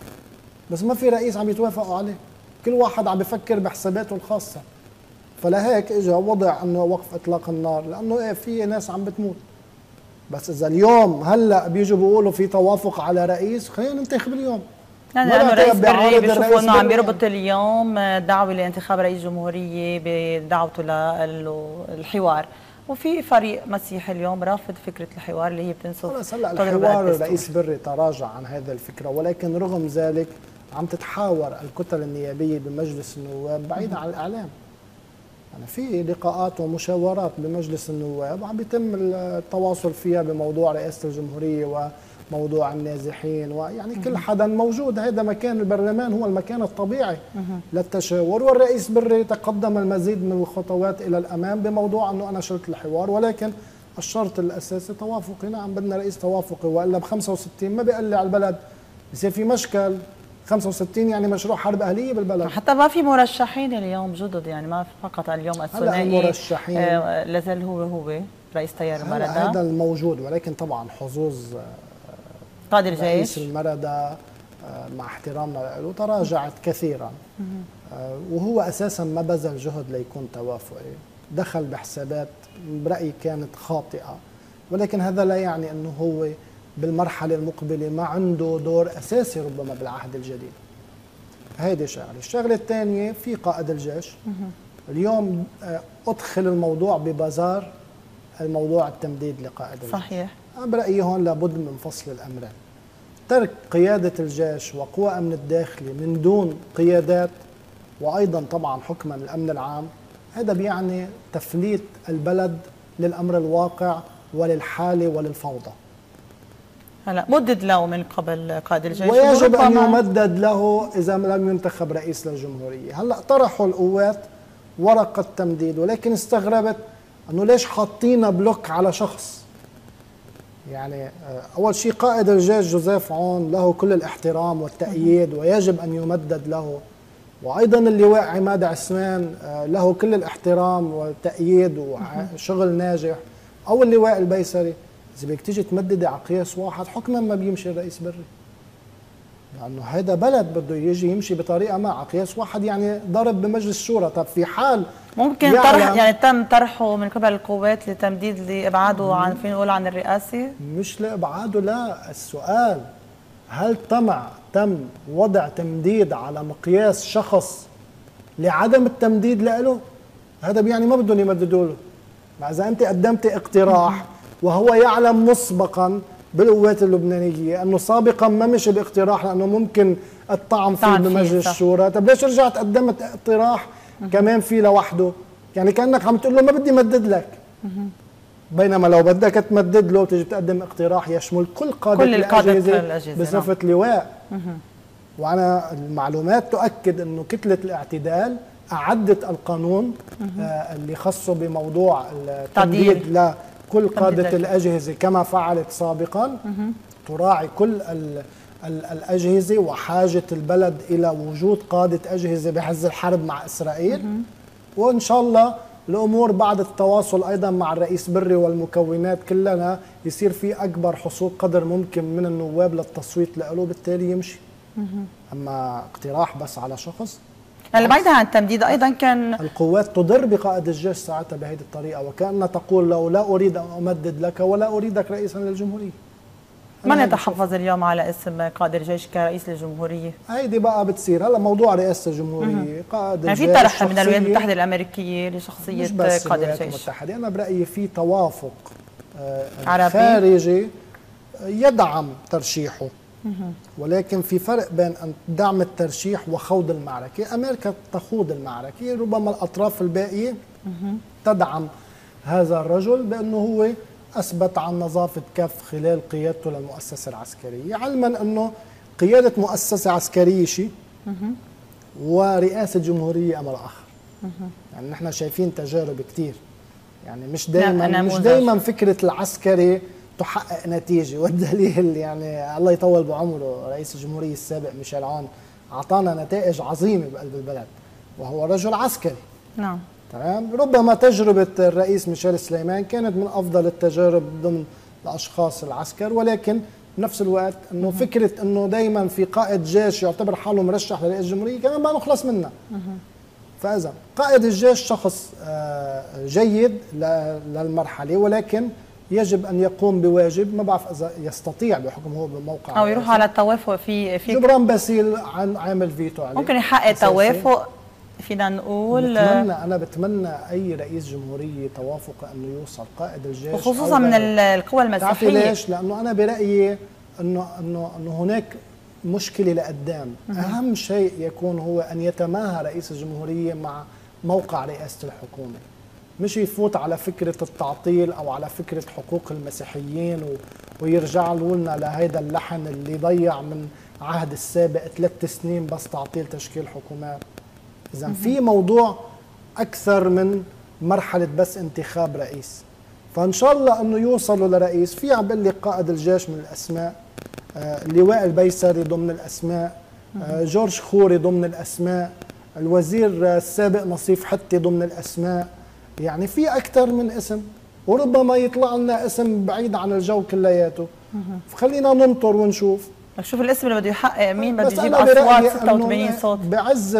بس ما في رئيس عم يتوافقوا عليه، كل واحد عم بفكر بحساباته الخاصه. فلهيك اجى وضع انه وقف اطلاق النار، لانه في ناس عم بتموت. بس اذا اليوم هلا بيجوا بيقولوا في توافق على رئيس، خلينا ننتخب اليوم. يعني لانه الرئيس بري بيشوفوا انه عم بيربط اليوم دعوه لانتخاب رئيس جمهوريه بدعوته للحوار، وفي فريق مسيحي اليوم رافض فكره الحوار اللي هي بتنسف. خلص هلا الحوار الرئيس بري تراجع عن هذا الفكره، ولكن رغم ذلك عم تتحاور الكتل النيابيه بمجلس النواب بعيدا عن الاعلام. يعني في لقاءات ومشاورات بمجلس النواب وعم بيتم التواصل فيها بموضوع رئاسة الجمهورية وموضوع النازحين، ويعني كل حدا موجود. هذا مكان البرلمان، هو المكان الطبيعي للتشاور، والرئيس بري تقدم المزيد من الخطوات إلى الأمام بموضوع أنه أنا شلت الحوار، ولكن الشرط الأساسي توافقي. نعم بدنا رئيس توافقي، وإلا ب 65 ما بيقلع على البلد، بصير في مشكل. 65 يعني مشروع حرب أهلية بالبلد. حتى ما في مرشحين اليوم جدد، يعني ما فقط اليوم الثنائي المرشحين لازال هو رئيس تيار المردة، هذا الموجود، ولكن طبعا حظوظ قائد الجيش رئيس المردة مع احترامنا له تراجعت كثيرا، وهو أساسا ما بذل جهد ليكون توافقي، دخل بحسابات برأيي كانت خاطئة، ولكن هذا لا يعني أنه هو بالمرحلة المقبلة ما عنده دور أساسي ربما بالعهد الجديد. هيدي شغلة. الشغلة الثانية في قائد الجيش اليوم أدخل الموضوع ببازار الموضوع التمديد لقائد الجيش. صحيح. برأيي هون لابد من فصل الأمرين، ترك قيادة الجيش وقوى أمن الداخلي من دون قيادات، وأيضا طبعا حكما الأمن العام. هذا بيعني تفليت البلد للأمر الواقع وللحالة وللفوضى. هلا مدد له من قبل قائد الجيش، ويجب أن يمدد له إذا لم ينتخب رئيس للجمهورية. هلا طرحوا القوات ورقة تمديد، ولكن استغربت أنه ليش حاطين بلوك على شخص. يعني أول شيء قائد الجيش جوزيف عون له كل الاحترام والتأييد ويجب أن يمدد له، وأيضا اللواء عماد عثمان له كل الاحترام والتأييد وشغل ناجح، أو اللواء البيسري. إذا بدك تيجي تمددي على قياس واحد حكما ما بيمشي الرئيس بري، لأنه هذا بلد بده يجي يمشي بطريقة ما على قياس واحد، يعني ضرب بمجلس الشورى. طب في حال ممكن طرح يعني تم طرحه من قبل القوات لتمديد لابعاده عن فينا نقول عن الرئاسه؟ مش لابعاده، لا، السؤال هل تم وضع تمديد على مقياس شخص لعدم التمديد له؟ هذا بيعني ما بدهم يمددوا له. مع إذا أنت قدمت اقتراح وهو يعلم مسبقا بالقوات اللبنانية أنه سابقا ما مشي الاقتراح لأنه ممكن الطعن فيه بمجلس الشورى، طب ليش رجعت قدمت اقتراح كمان فيه لوحده؟ يعني كأنك عم تقول له ما بدي مدد لك. بينما لو بدك تمدد له تجي تقدم اقتراح يشمل كل قادة الأجهزة بصفة لواء. وأنا المعلومات تؤكد أنه كتلة الاعتدال أعدت القانون اللي خصه بموضوع التمديد لكل قادة الأجهزة كما فعلت سابقا، تراعي كل الأجهزة وحاجة البلد إلى وجود قادة أجهزة بحز الحرب مع إسرائيل. وإن شاء الله الأمور بعد التواصل أيضا مع الرئيس بري والمكونات كلنا يصير في أكبر حصول قدر ممكن من النواب للتصويت له، بالتالي يمشي. أما اقتراح بس على شخص، هلا بعيدا عن التمديد ايضا كان القوات تضر بقائد الجيش ساعتها بهذه الطريقه، وكأنها تقول له لا اريد ان امدد لك ولا اريدك رئيسا للجمهوريه. من يتحفظ اليوم على اسم قائد الجيش كرئيس للجمهوريه؟ هيدي بقى بتصير هلا موضوع رئاسه الجمهوريه، قائد الجيش يعني في طرح من الولايات المتحده الامريكيه لشخصيه قائد الجيش. الولايات المتحده، انا برايي في توافق خارجي يدعم ترشيحه، ولكن في فرق بين أن دعم الترشيح وخوض المعركة. أمريكا تخوض المعركة، ربما الأطراف الباقية تدعم هذا الرجل بأنه هو أثبت عن نظافة كف خلال قيادته للمؤسسة العسكرية، علما أنه قيادة مؤسسة عسكرية شيء ورئاسة جمهورية أمر آخر. يعني نحن شايفين تجارب كتير، يعني مش دايما فكرة العسكري تحقق نتيجة، والدليل يعني الله يطول بعمره رئيس الجمهورية السابق ميشيل عون أعطانا نتائج عظيمة بقلب البلد وهو رجل عسكري. نعم تمام. ربما تجربة الرئيس ميشيل سليمان كانت من أفضل التجارب ضمن الأشخاص العسكر، ولكن بنفس الوقت أنه فكرة أنه دايما في قائد جيش يعتبر حاله مرشح لرئيس الجمهورية كمان ما نخلص منها. فإذا قائد الجيش شخص جيد للمرحلة، ولكن يجب ان يقوم بواجب، ما بعرف اذا يستطيع بحكم هو بموقع او يروح على التوافق في جبران باسيل عامل فيتو عليه، ممكن يحقق توافق فينا نقول. انا بتمنى اي رئيس جمهوريه توافق انه يوصل قائد الجيش، وخصوصا من القوى المسيحيه. ليش؟ لانه انا برايي انه هناك مشكله لقدام. اهم شيء يكون هو ان يتماهى رئيس الجمهوريه مع موقع رئاسه الحكومه، مش يفوت على فكرة التعطيل أو على فكرة حقوق المسيحيين ويرجع لنا لهيدا اللحن اللي ضيع من عهد السابق 3 سنين بس تعطيل تشكيل حكومات. إذا في موضوع أكثر من مرحلة بس انتخاب رئيس، فإن شاء الله أنه يوصلوا لرئيس. في عم بقول لك قائد الجيش من الأسماء، اللواء البيسري ضمن الأسماء، جورج خوري ضمن الأسماء، الوزير السابق نصيف حتي ضمن الأسماء. يعني في أكثر من اسم، وربما يطلع لنا اسم بعيد عن الجو كلياته. فخلينا ننطر ونشوف. شوف الاسم اللي بده يحقق مين بده يجيب أصوات 86 صوت. بعز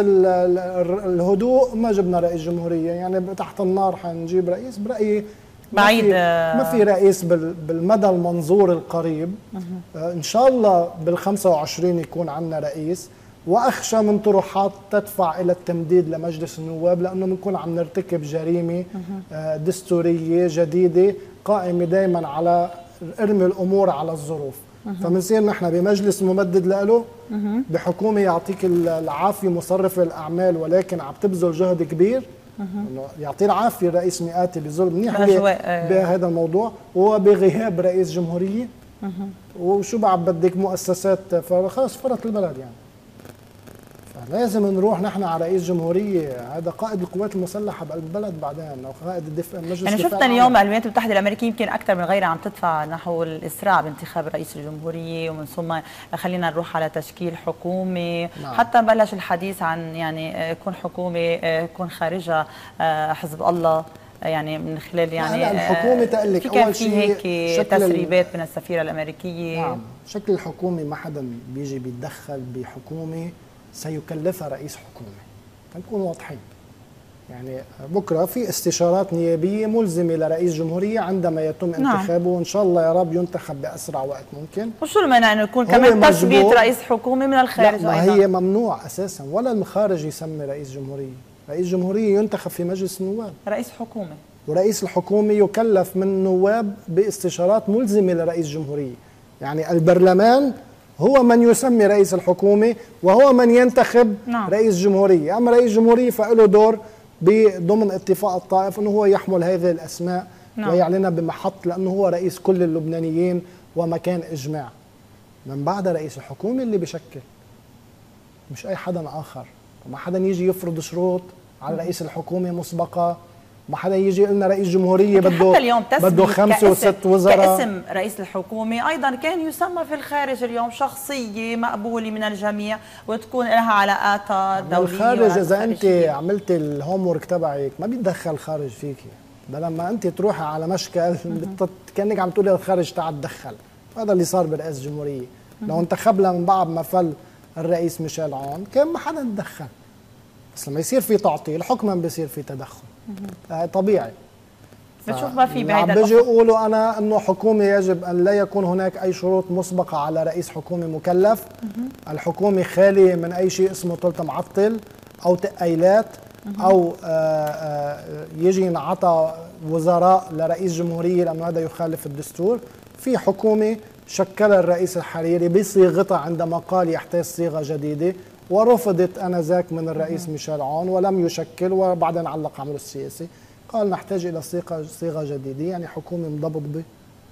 الهدوء ما جبنا رئيس جمهورية، يعني تحت النار حنجيب رئيس. برأيي بعيد ما في رئيس بالمدى المنظور القريب. إن شاء الله بال25 يكون عندنا رئيس، واخشى من طروحات تدفع الى التمديد لمجلس النواب، لانه بنكون عم نرتكب جريمه دستوريه جديده قائمه دائما على ارمي الامور على الظروف. فبنصير نحن بمجلس ممدد له، بحكومه يعطيك العافيه مصرفه الاعمال ولكن عم تبذل جهد كبير، انه يعطيه العافيه الرئيس مئاتي بظلم منيح بهذا الموضوع، وبغياب رئيس جمهوريه. وشو بعد بدك مؤسسات، خلص فرط البلد. يعني لازم نروح نحن على رئيس جمهوريه، هذا قائد القوات المسلحه بقلب البلد بعدين، او قائد الدفاع مجلس يعني شفنا اليوم الولايات المتحده الامريكيه يمكن اكثر من غيرها عم تدفع نحو الاسراع بانتخاب رئيس الجمهوريه، ومن ثم خلينا نروح على تشكيل حكومه. نعم. حتى بلش الحديث عن يعني يكون حكومه يكون خارجها حزب الله، يعني من خلال يعني الحكومه تقلك اول شيء هيك تسريبات من السفيره الامريكيه. نعم. شكل الحكومه ما حدا بيجي بيتدخل بحكومه سيكلفها رئيس حكومة، نكون واضحين. يعني بكره في استشارات نيابيه ملزمه لرئيس جمهوريه عندما يتم انتخابه، وان شاء الله يا رب ينتخب باسرع وقت ممكن. وشو المانع انه يكون كمان تثبيت رئيس حكومي من الخارج؟ لا، ما هي ممنوع اساسا، ولا الخارج يسمي رئيس جمهوريه. رئيس جمهوريه ينتخب في مجلس النواب، رئيس حكومه، ورئيس الحكومه يكلف من النواب باستشارات ملزمه لرئيس جمهوريه. يعني البرلمان هو من يسمي رئيس الحكومه وهو من ينتخب رئيس جمهوريه، اما رئيس جمهوريه فله دور ضمن اتفاق الطائف انه هو يحمل هذه الاسماء ويعلنها بمحط، لانه هو رئيس كل اللبنانيين ومكان اجماع. من بعد رئيس الحكومه اللي بشكل، مش اي حدا اخر. ما حدا يجي يفرض شروط على رئيس الحكومه مسبقه، ما حدا يجي يقول لنا رئيس جمهوريه بده 5 و6 وزراء. كاسم رئيس الحكومه ايضا كان يسمى في الخارج اليوم شخصيه مقبوله من الجميع وتكون لها علاقاتها دوليه. الخارج اذا انت عملتي الهوم ورك تبعك ما بيتدخل الخارج فيكي، لما انت تروحي على مشكل كانك عم تقولي للخارج تعال تدخل. هذا اللي صار برئاسه الجمهوريه. لو انتخب لها من بعد ما فل الرئيس ميشيل عون كان ما حدا تدخل، بس لما يصير في تعطيل حكما بيصير في تدخل طبيعي. بتشوف ما في بهيدا عم بيجي يقولوا انا انه حكومه يجب ان لا يكون هناك اي شروط مسبقه على رئيس حكومه مكلف. الحكومه خاليه من اي شيء اسمه ثلث معطل او تقيلات او يجي ينعطى وزراء لرئيس جمهوريه لانه هذا يخالف الدستور. في حكومه شكلها الرئيس الحريري بصيغتها عندما قال يحتاج صيغه جديده، ورفضت انذاك من الرئيس ميشيل عون ولم يشكل، وبعدين علق عمله السياسي قال نحتاج الى صيغه جديده. يعني حكومه منضبطه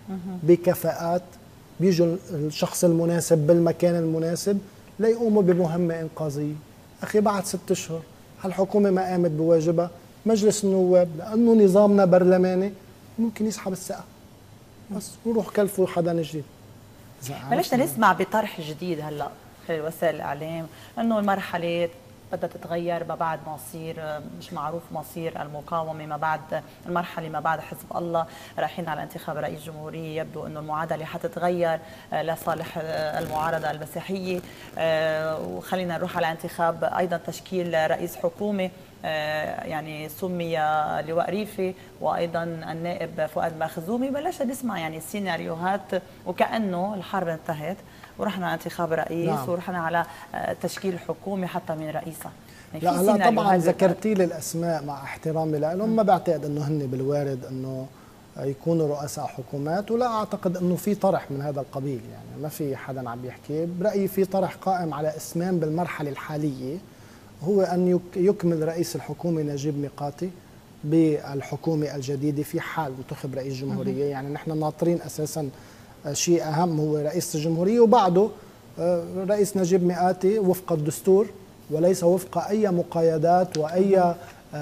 بكفاءات، بيجوا الشخص المناسب بالمكان المناسب ليقوموا بمهمه انقاذيه. اخي بعد 6 اشهر هالحكومه ما قامت بواجبها، مجلس النواب لانه نظامنا برلماني ممكن يسحب الثقه بس وروح كلفوا حدا جديد. بلشنا نسمع بطرح جديد هلا خلال وسائل الاعلام انه المرحله بدها تتغير ما بعد مصير مش معروف مصير المقاومه، ما بعد المرحله ما بعد حزب الله رايحين على انتخاب رئيس جمهوريه. يبدو انه المعادله حتتغير لصالح المعارضه المسيحيه، وخلينا نروح على انتخاب ايضا تشكيل رئيس حكومه. يعني سمي لواء ريفي وايضا النائب فؤاد مخزومي. بلشنا نسمع يعني سيناريوهات وكانه الحرب انتهت ورحنا على انتخاب رئيس ورحنا على تشكيل حكومه حتى من رئيسها. يعني لا طبعا ذكرتي لي الاسماء مع احترامي لهم، ما بعتقد انه هن بالوارد انه يكونوا رؤساء حكومات، ولا اعتقد انه في طرح من هذا القبيل. يعني ما في حدا عم يحكي. برايي في طرح قائم على اسمين بالمرحله الحاليه، هو أن يكمل رئيس الحكومة نجيب ميقاتي بالحكومة الجديدة في حال انتخب رئيس جمهورية. يعني نحن ناطرين أساسا شيء أهم هو رئيس الجمهورية، وبعده رئيس نجيب ميقاتي وفق الدستور وليس وفق أي مقايدات وأي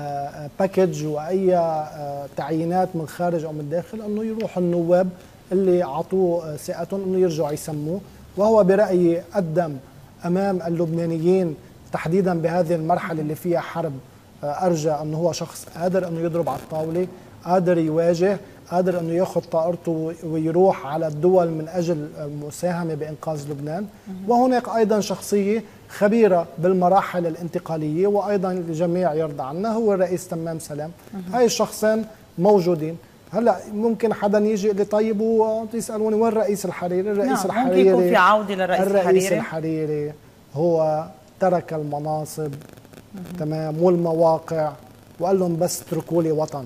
باكج وأي تعيينات من خارج أو من داخل، أنه يروح النواب اللي عطوه ثقتهم أنه يرجعوا يسموه. وهو برأيي قدم أمام اللبنانيين تحديدا بهذه المرحله اللي فيها حرب، ارجى انه هو شخص قادر انه يضرب على الطاوله، قادر يواجه، قادر انه ياخذ طائرته ويروح على الدول من اجل المساهمه بانقاذ لبنان. وهناك ايضا شخصيه خبيره بالمراحل الانتقاليه وايضا الجميع يرضى عنها، هو الرئيس تمام سلام. هاي الشخصين موجودين. هلا ممكن حدا يجي يقول لي طيب ويسالوني وين الرئيس الحريري؟ الرئيس الحريري ممكن يكون في عوده للرئيس الرئيس الحريري هو ترك المناصب تمام والمواقع وقال لهم بس اتركوا لي وطن،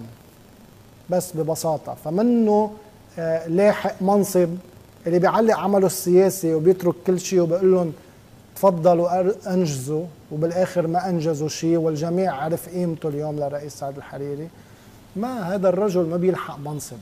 بس ببساطه. فمنه لاحق منصب اللي بيعلق عمله السياسي وبيترك كل شيء وبيقول لهم تفضلوا انجزوا، وبالاخر ما انجزوا شيء والجميع عرف قيمته اليوم للرئيس سعد الحريري. ما هذا الرجل ما بيلحق منصب،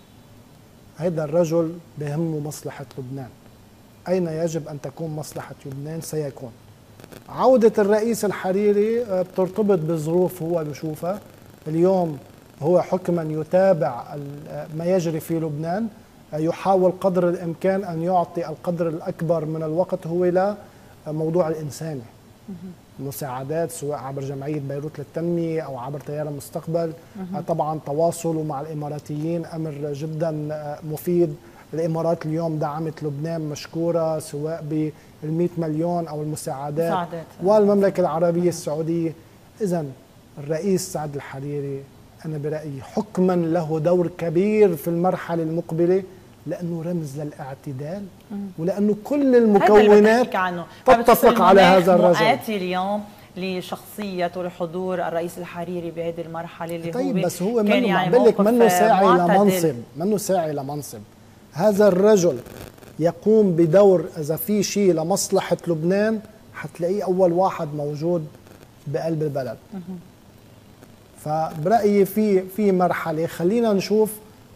هذا الرجل بهمه مصلحه لبنان. اين يجب ان تكون مصلحه لبنان سيكون. عودة الرئيس الحريري بترتبط بظروف هو بشوفها. اليوم هو حكما يتابع ما يجري في لبنان، يحاول قدر الإمكان أن يعطي القدر الأكبر من الوقت هو لموضوع الإنساني، مساعدات سواء عبر جمعية بيروت للتنمية أو عبر تيار المستقبل. طبعا تواصله مع الإماراتيين أمر جدا مفيد. الإمارات اليوم دعمت لبنان مشكورة سواء بال100 مليون أو المساعدات والمملكة العربية السعودية. إذن الرئيس سعد الحريري أنا برأيي حكما له دور كبير في المرحلة المقبلة، لأنه رمز للاعتدال ولأنه كل المكونات تتفق على هذا الرجل. مؤاتي اليوم لشخصية ولحضور الرئيس الحريري بهذه المرحلة اللي طيب هو بس هو كان يعني منه ساعي لمنصب، منه ساعي لمنصب. هذا الرجل يقوم بدور، إذا في شيء لمصلحة لبنان حتلاقيه أول واحد موجود بقلب البلد. فبرأيي في مرحلة خلينا نشوف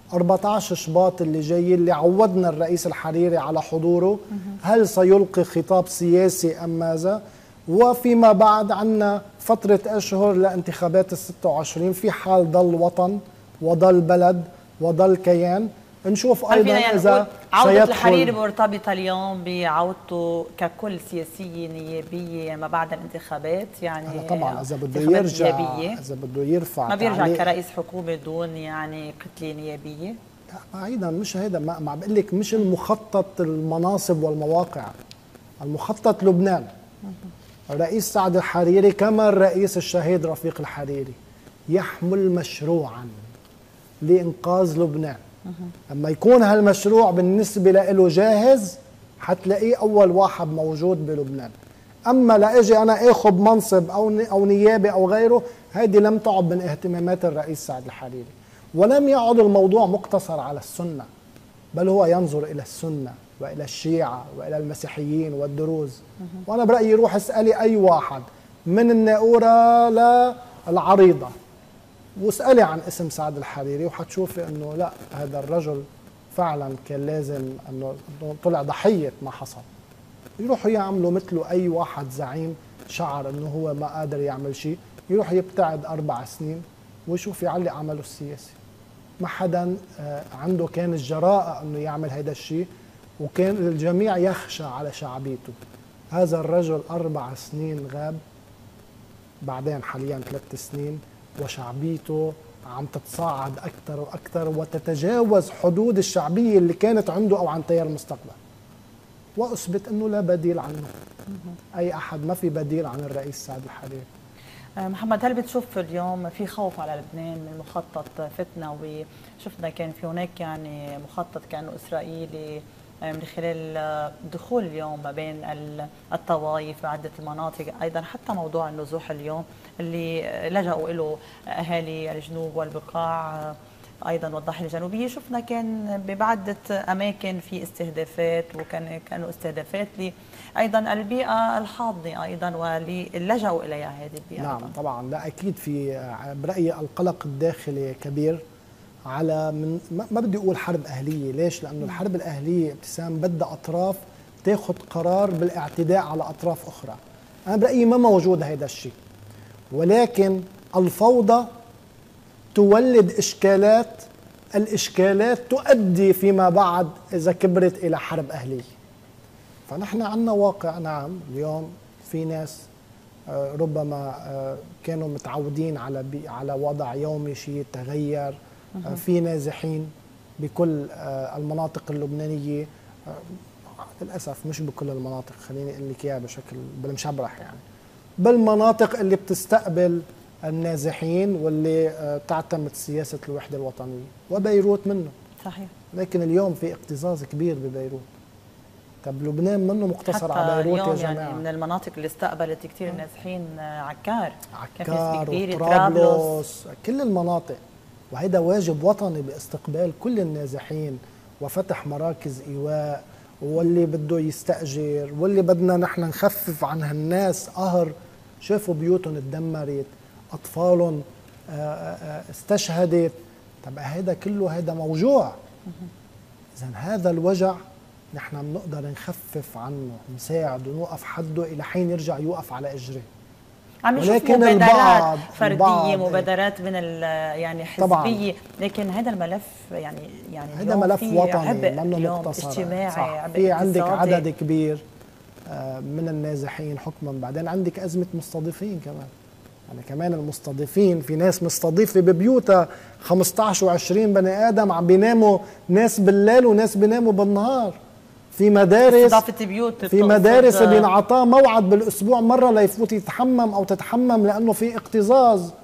14 شباط اللي جاي اللي عودنا الرئيس الحريري على حضوره، هل سيلقي خطاب سياسي أم ماذا؟ وفيما بعد عنا فترة أشهر لانتخابات ال26، في حال ضل وطن وضل بلد وضل كيان، نشوف أيضا إذا عودة الحريري مرتبطة اليوم بعودته ككل سياسية نيابية ما بعد الانتخابات، يعني طبعا إذا بده يرجع، إذا بده يرفع ما بيرجع كرئيس حكومة دون يعني كتلة نيابية. بعيدا مش هيدا، ما بقول لك مش المخطط المناصب والمواقع، المخطط لبنان. الرئيس سعد الحريري كما الرئيس الشهيد رفيق الحريري يحمل مشروعا لإنقاذ لبنان. لما يكون هالمشروع بالنسبة له جاهز حتلاقيه أول واحد موجود بلبنان. أما لأجي أنا أخذ منصب أو نيابة أو غيره، هذه لم تعد من اهتمامات الرئيس سعد الحريري. ولم يعد الموضوع مقتصر على السنة، بل هو ينظر إلى السنة وإلى الشيعة وإلى المسيحيين والدروز. وأنا برأيي روح اسألي أي واحد من الناقورة للعريضة واسألي عن اسم سعد الحريري وحتشوفي أنه لا، هذا الرجل فعلا كان لازم أنه طلع ضحية ما حصل. يروحوا يعملوا مثله أي واحد زعيم شعر أنه هو ما قادر يعمل شيء، يروح يبتعد 4 سنين ويشوف يعلق عمله السياسي. ما حدا عنده كان الجراءة أنه يعمل هذا الشيء، وكان الجميع يخشى على شعبيته. هذا الرجل 4 سنين غاب، بعدين حاليا 3 سنين، وشعبيته عم تتصاعد أكثر وأكثر وتتجاوز حدود الشعبية اللي كانت عنده أو عن تيار المستقبل، وأثبت أنه لا بديل عنه. أي أحد، ما في بديل عن الرئيس سعد الحريري. محمد، هل بتشوف اليوم في خوف على لبنان من مخطط فتنة؟ وشفنا كان في هناك يعني مخطط كأنه إسرائيلي من خلال دخول اليوم ما بين الطوائف بعدة المناطق، أيضا حتى موضوع النزوح اليوم اللي لجأوا له أهالي الجنوب والبقاع أيضا والضاحية الجنوبية. شفنا كان ببعضة أماكن في استهدافات، كانوا استهدافات أيضا البيئة الحاضنة أيضا واللي لجأوا إليها هذه البيئة. نعم طبعا، لا أكيد في برأيي القلق الداخلي كبير على ما بدي أقول حرب أهلية. ليش؟ لأنه الحرب الأهلية ابتسام بدها أطراف تاخذ قرار بالاعتداء على أطراف أخرى. أنا برأيي ما موجود هذا الشيء، ولكن الفوضى تولد إشكالات، الإشكالات تؤدي فيما بعد إذا كبرت إلى حرب أهلية. فنحن عندنا واقع، نعم اليوم في ناس ربما كانوا متعودين على وضع يومي شيء تغير، في نازحين بكل المناطق اللبنانية للأسف، مش بكل المناطق، خليني أقول لك إياها بشكل بالمشبرح، يعني بالمناطق اللي بتستقبل النازحين واللي تعتمد سياسة الوحدة الوطنية، وبيروت منه. صحيح. لكن اليوم في اكتظاظ كبير ببيروت. طب لبنان منه مقتصر على بيروت يا جماعة. يعني من المناطق اللي استقبلت كثير نازحين عكار وطرابلس، كل المناطق، وهذا واجب وطني باستقبال كل النازحين وفتح مراكز إيواء، واللي بده يستأجر واللي بدنا نحن نخفف عن هالناس قهر، شافوا بيوتهم اتدمرت، أطفالهم استشهدت. طب هذا كله هذا موجوع. إذن هذا الوجع نحن بنقدر نخفف عنه، نساعد ونوقف حده إلى حين يرجع يوقف على إجره. عم نشوف مبادرات فردية، مبادرات من يعني حزبية، لكن هذا الملف يعني هذا ملف وطني منه مقتصر، اجتماعي، في عندك عدد كبير من النازحين حكما، بعدين عندك أزمة مستضيفين كمان. يعني كمان المستضيفين، في ناس مستضيفة ببيوتها 15 و20 بني آدم عم بيناموا، ناس بالليل وناس بيناموا بالنهار. في مدارس، في مدارس بينعطاه موعد بالأسبوع مرة ليفوت يتحمم أو تتحمم لأنه في اكتظاظ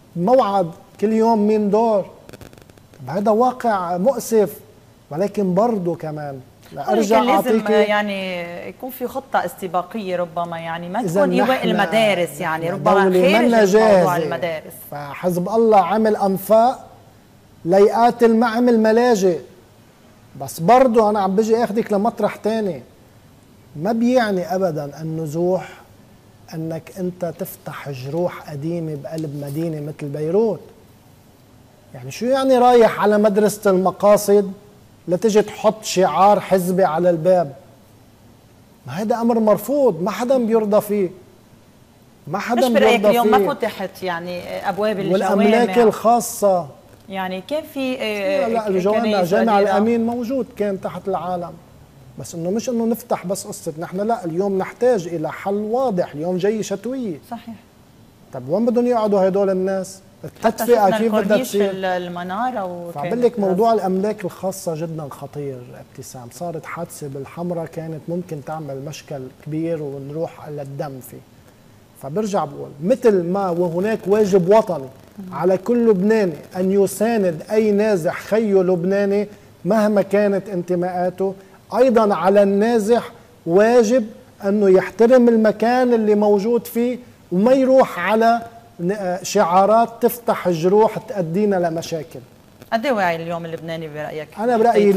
موعد كل يوم مين دور. هذا واقع مؤسف، ولكن برضه كمان ارجع لازم يعني يكون في خطه استباقيه ربما، يعني ما تكون هواء المدارس، يعني ربما خارج موضوع المدارس. فحزب الله عمل انفاق ليقاتل ما عمل ملاجئ، بس برضه انا عم بجي اخذك لمطرح تاني. ما بيعني ابدا النزوح انك انت تفتح جروح قديمه بقلب مدينه مثل بيروت. يعني شو يعني رايح على مدرسه المقاصد لتجي تحط شعار حزبي على الباب؟ ما هذا امر مرفوض، ما حدا بيرضى فيه، ما حدا بيرضى فيه. اليوم ما فتحت يعني ابواب الجوامع والاملاك الخاصه، يعني كان في لا الجوامع جامع الامين موجود كان تحت العالم، بس انه مش انه نفتح بس قصه نحن، لا اليوم نحتاج الى حل واضح. اليوم جاي شتويه. صحيح. طب وين بدهم يقعدوا هدول الناس؟ التدفئه كيف بدها تصير؟ المناره. فبقول لك موضوع الاملاك الخاصه جدا خطير. ابتسام، صارت حادثه بالحمراء كانت ممكن تعمل مشكل كبير ونروح للدم فيه. فبرجع بقول مثل ما وهناك واجب وطني على كل لبناني ان يساند اي نازح خيه لبناني مهما كانت انتماءاته، ايضا على النازح واجب انه يحترم المكان اللي موجود فيه وما يروح على شعارات تفتح جروح تؤدينا لمشاكل. قد ايه وعي اليوم اللبناني برايك؟ انا برايي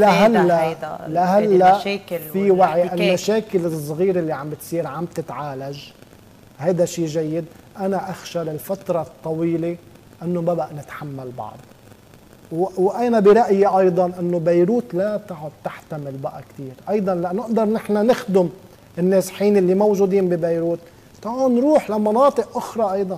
لهلا في وعي. المشاكل الصغيره اللي عم بتصير عم تتعالج، هذا شيء جيد. انا اخشى للفتره الطويله انه ما بقى نتحمل بعض. وانا برايي ايضا انه بيروت لا تعد تحتمل بقى كثير ايضا، لنقدر نحن نخدم النازحين اللي موجودين ببيروت. تعالوا نروح لمناطق اخرى ايضا.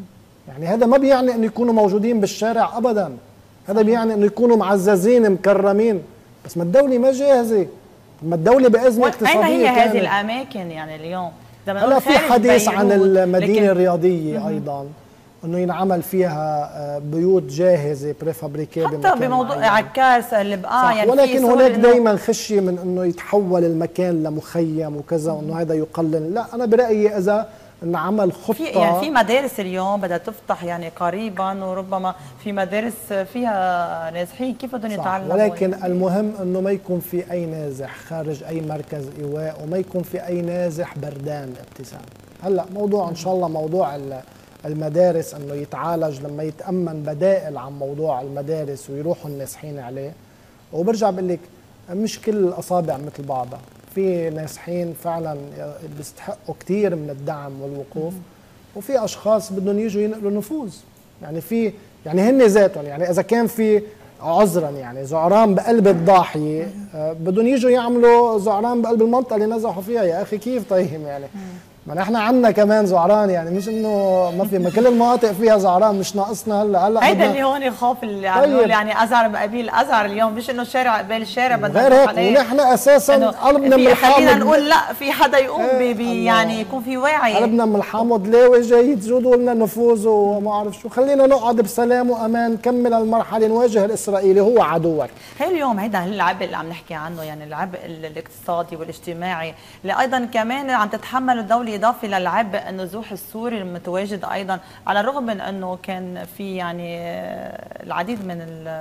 يعني هذا ما بيعني انه يكونوا موجودين بالشارع ابدا، هذا بيعني انه يكونوا معززين مكرمين، بس ما الدوله ما جاهزه، ما الدوله بازمه اقتصاديه. اين هي هذه الاماكن يعني اليوم؟ هلا في حديث عن المدينه الرياضيه ايضا، انه ينعمل فيها بيوت جاهزه بريفابريكي حتى بموضوع عكاس البقاع يعني. ولكن هناك دائما خشيه من انه يتحول المكان لمخيم وكذا، وانه هذا يقلل. لا انا برايي اذا انعمل خطه يعني في مدارس اليوم بدها تفتح يعني قريبا، وربما في مدارس فيها نازحين كيف بدهم يتعلموا. ولكن المهم انه ما يكون في اي نازح خارج اي مركز ايواء، وما يكون في اي نازح بردان. ابتسام، هلا موضوع ان شاء الله موضوع المدارس انه يتعالج لما يتامن بدائل عن موضوع المدارس ويروحوا النازحين عليه. وبرجع بقول لك مش كل الاصابع مثل بعضها، في نازحين فعلا بيستحقوا كثير من الدعم والوقوف، وفي اشخاص بدهم يجوا ينقلوا نفوذ. يعني في يعني هن ذاتهم، يعني اذا كان في عذرا يعني زعران بقلب الضاحيه بدهم يجوا يعملوا زعران بقلب المنطقه اللي نزحوا فيها. يا اخي كيف طيب يعني؟ ما نحن عندنا كمان زعران، يعني مش انه ما في، ما كل المناطق فيها زعران، مش ناقصنا هلا هيدا اللي هون خوف اللي عم نقول يعني ازعر بقبيل ازعر اليوم، مش انه الشارع قبال الشارع بدنا نروح عليه. ونحن اساسا قلبنا من الحامض، خلينا نقول لا في حدا يقوم يعني يكون في وعي. قلبنا من الحامض ليه جاي تزودوا لنا نفوذ وما اعرف شو. خلينا نقعد بسلام وامان، نكمل المرحله، نواجه الاسرائيلي هو عدوك. هي اليوم هيدا العبء اللي عم نحكي عنه، يعني العبء الاقتصادي والاجتماعي اللي ايضا كمان عم تتحمله الدوله، اضافه للعبء النزوح السوري المتواجد ايضا، على الرغم من انه كان في يعني العديد من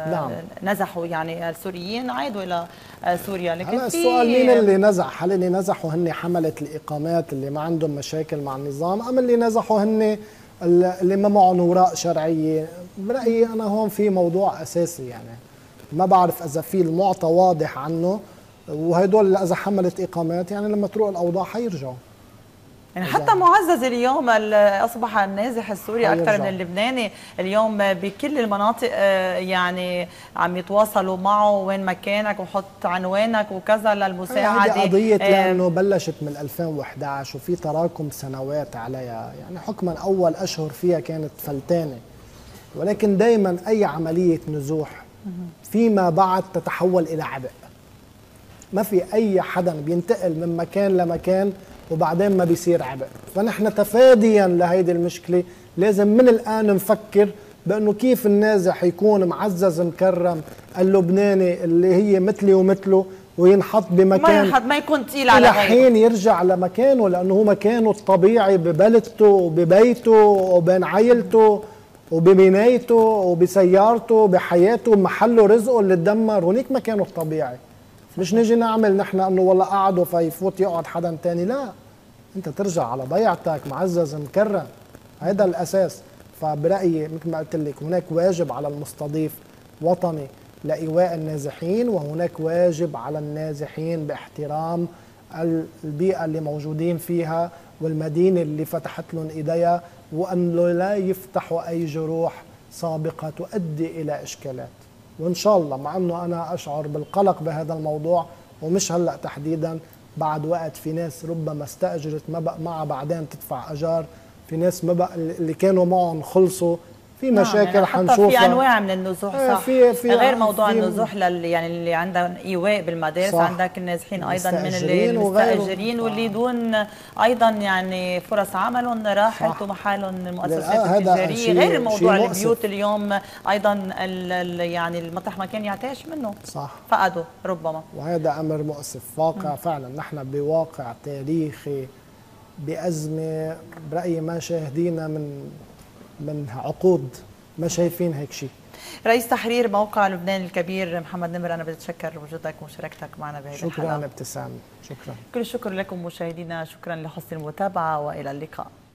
نزحوا يعني السوريين عادوا الى سوريا. لكن هلا السؤال مين اللي نزح؟ هل اللي نزحوا هن حمله الاقامات اللي ما عندهم مشاكل مع النظام، ام اللي نزحوا هن اللي ما معهم اوراق شرعيه؟ برايي انا هون في موضوع اساسي، يعني ما بعرف اذا في المعطى واضح عنه، وهدول اذا حملت اقامات يعني لما تروق الاوضاع حيرجعوا. يعني حتى معزز اليوم اصبح النازح السوري اكثر من اللبناني اليوم بكل المناطق، يعني عم يتواصلوا معه وين مكانك وحط عنوانك وكذا للمساعده. هذه قضيه لانه بلشت من 2011 وفي تراكم سنوات عليها، يعني حكما اول اشهر فيها كانت فلتانه، ولكن دائما اي عمليه نزوح فيما بعد تتحول الى عبء. ما في اي حدا بينتقل من مكان لمكان وبعدين ما بيصير عبء. فنحن تفاديا لهيدي المشكله لازم من الان نفكر بانه كيف النازح يكون معزز مكرم اللبناني اللي هي مثلي ومثله، وينحط بمكان ما يكون ثقيل على غيره، لحين يرجع لمكانه، لانه هو مكانه الطبيعي ببلدته وببيته وبين عائلته. وببنايته وبسيارته وبحياته محله رزقه اللي تدمر، هونيك مكانه الطبيعي. مش نيجي نعمل نحن انه والله قعدوا فيفوت يقعد حدا تاني، لا، انت ترجع على ضيعتك معزز مكرم، هذا الاساس. فبرايي مثل ما قلت لك هناك واجب على المستضيف وطني لايواء النازحين، وهناك واجب على النازحين باحترام البيئه اللي موجودين فيها والمدينه اللي فتحت لهم ايديها، وانه لا يفتحوا اي جروح سابقه تؤدي الى اشكالات. وان شاء الله، مع انه انا اشعر بالقلق بهذا الموضوع، ومش هلا تحديدا، بعد وقت في ناس ربما استاجرت ما بقى معها بعدين تدفع اجار، في ناس ما بقى اللي كانوا معهم خلصوا، في مشاكل يعني حنشوفها. في انواع من النزوح، صح. في غير موضوع النزوح يعني اللي عندهم ايواء بالمدارس، عندك النازحين ايضا من المستاجرين واللي دون ايضا يعني فرص عملهم راحت ومحلهم المؤسسات التجاريه، غير موضوع البيوت اليوم ايضا يعني المطرح ما كان يعتاش منه، صح، فقدوا ربما. وهذا امر مؤسف واقع. فعلا نحن بواقع تاريخي، بأزمة برأيي ما شاهدينا من عقود، ما شايفين هيك شيء. رئيس تحرير موقع لبنان الكبير محمد نمر، أنا بتشكر وجودك ومشاركتك معنا بهذه الحلقة. شكرا ابتسام، شكرا. كل الشكر لكم مشاهدينا، شكرا لحسن المتابعة وإلى اللقاء.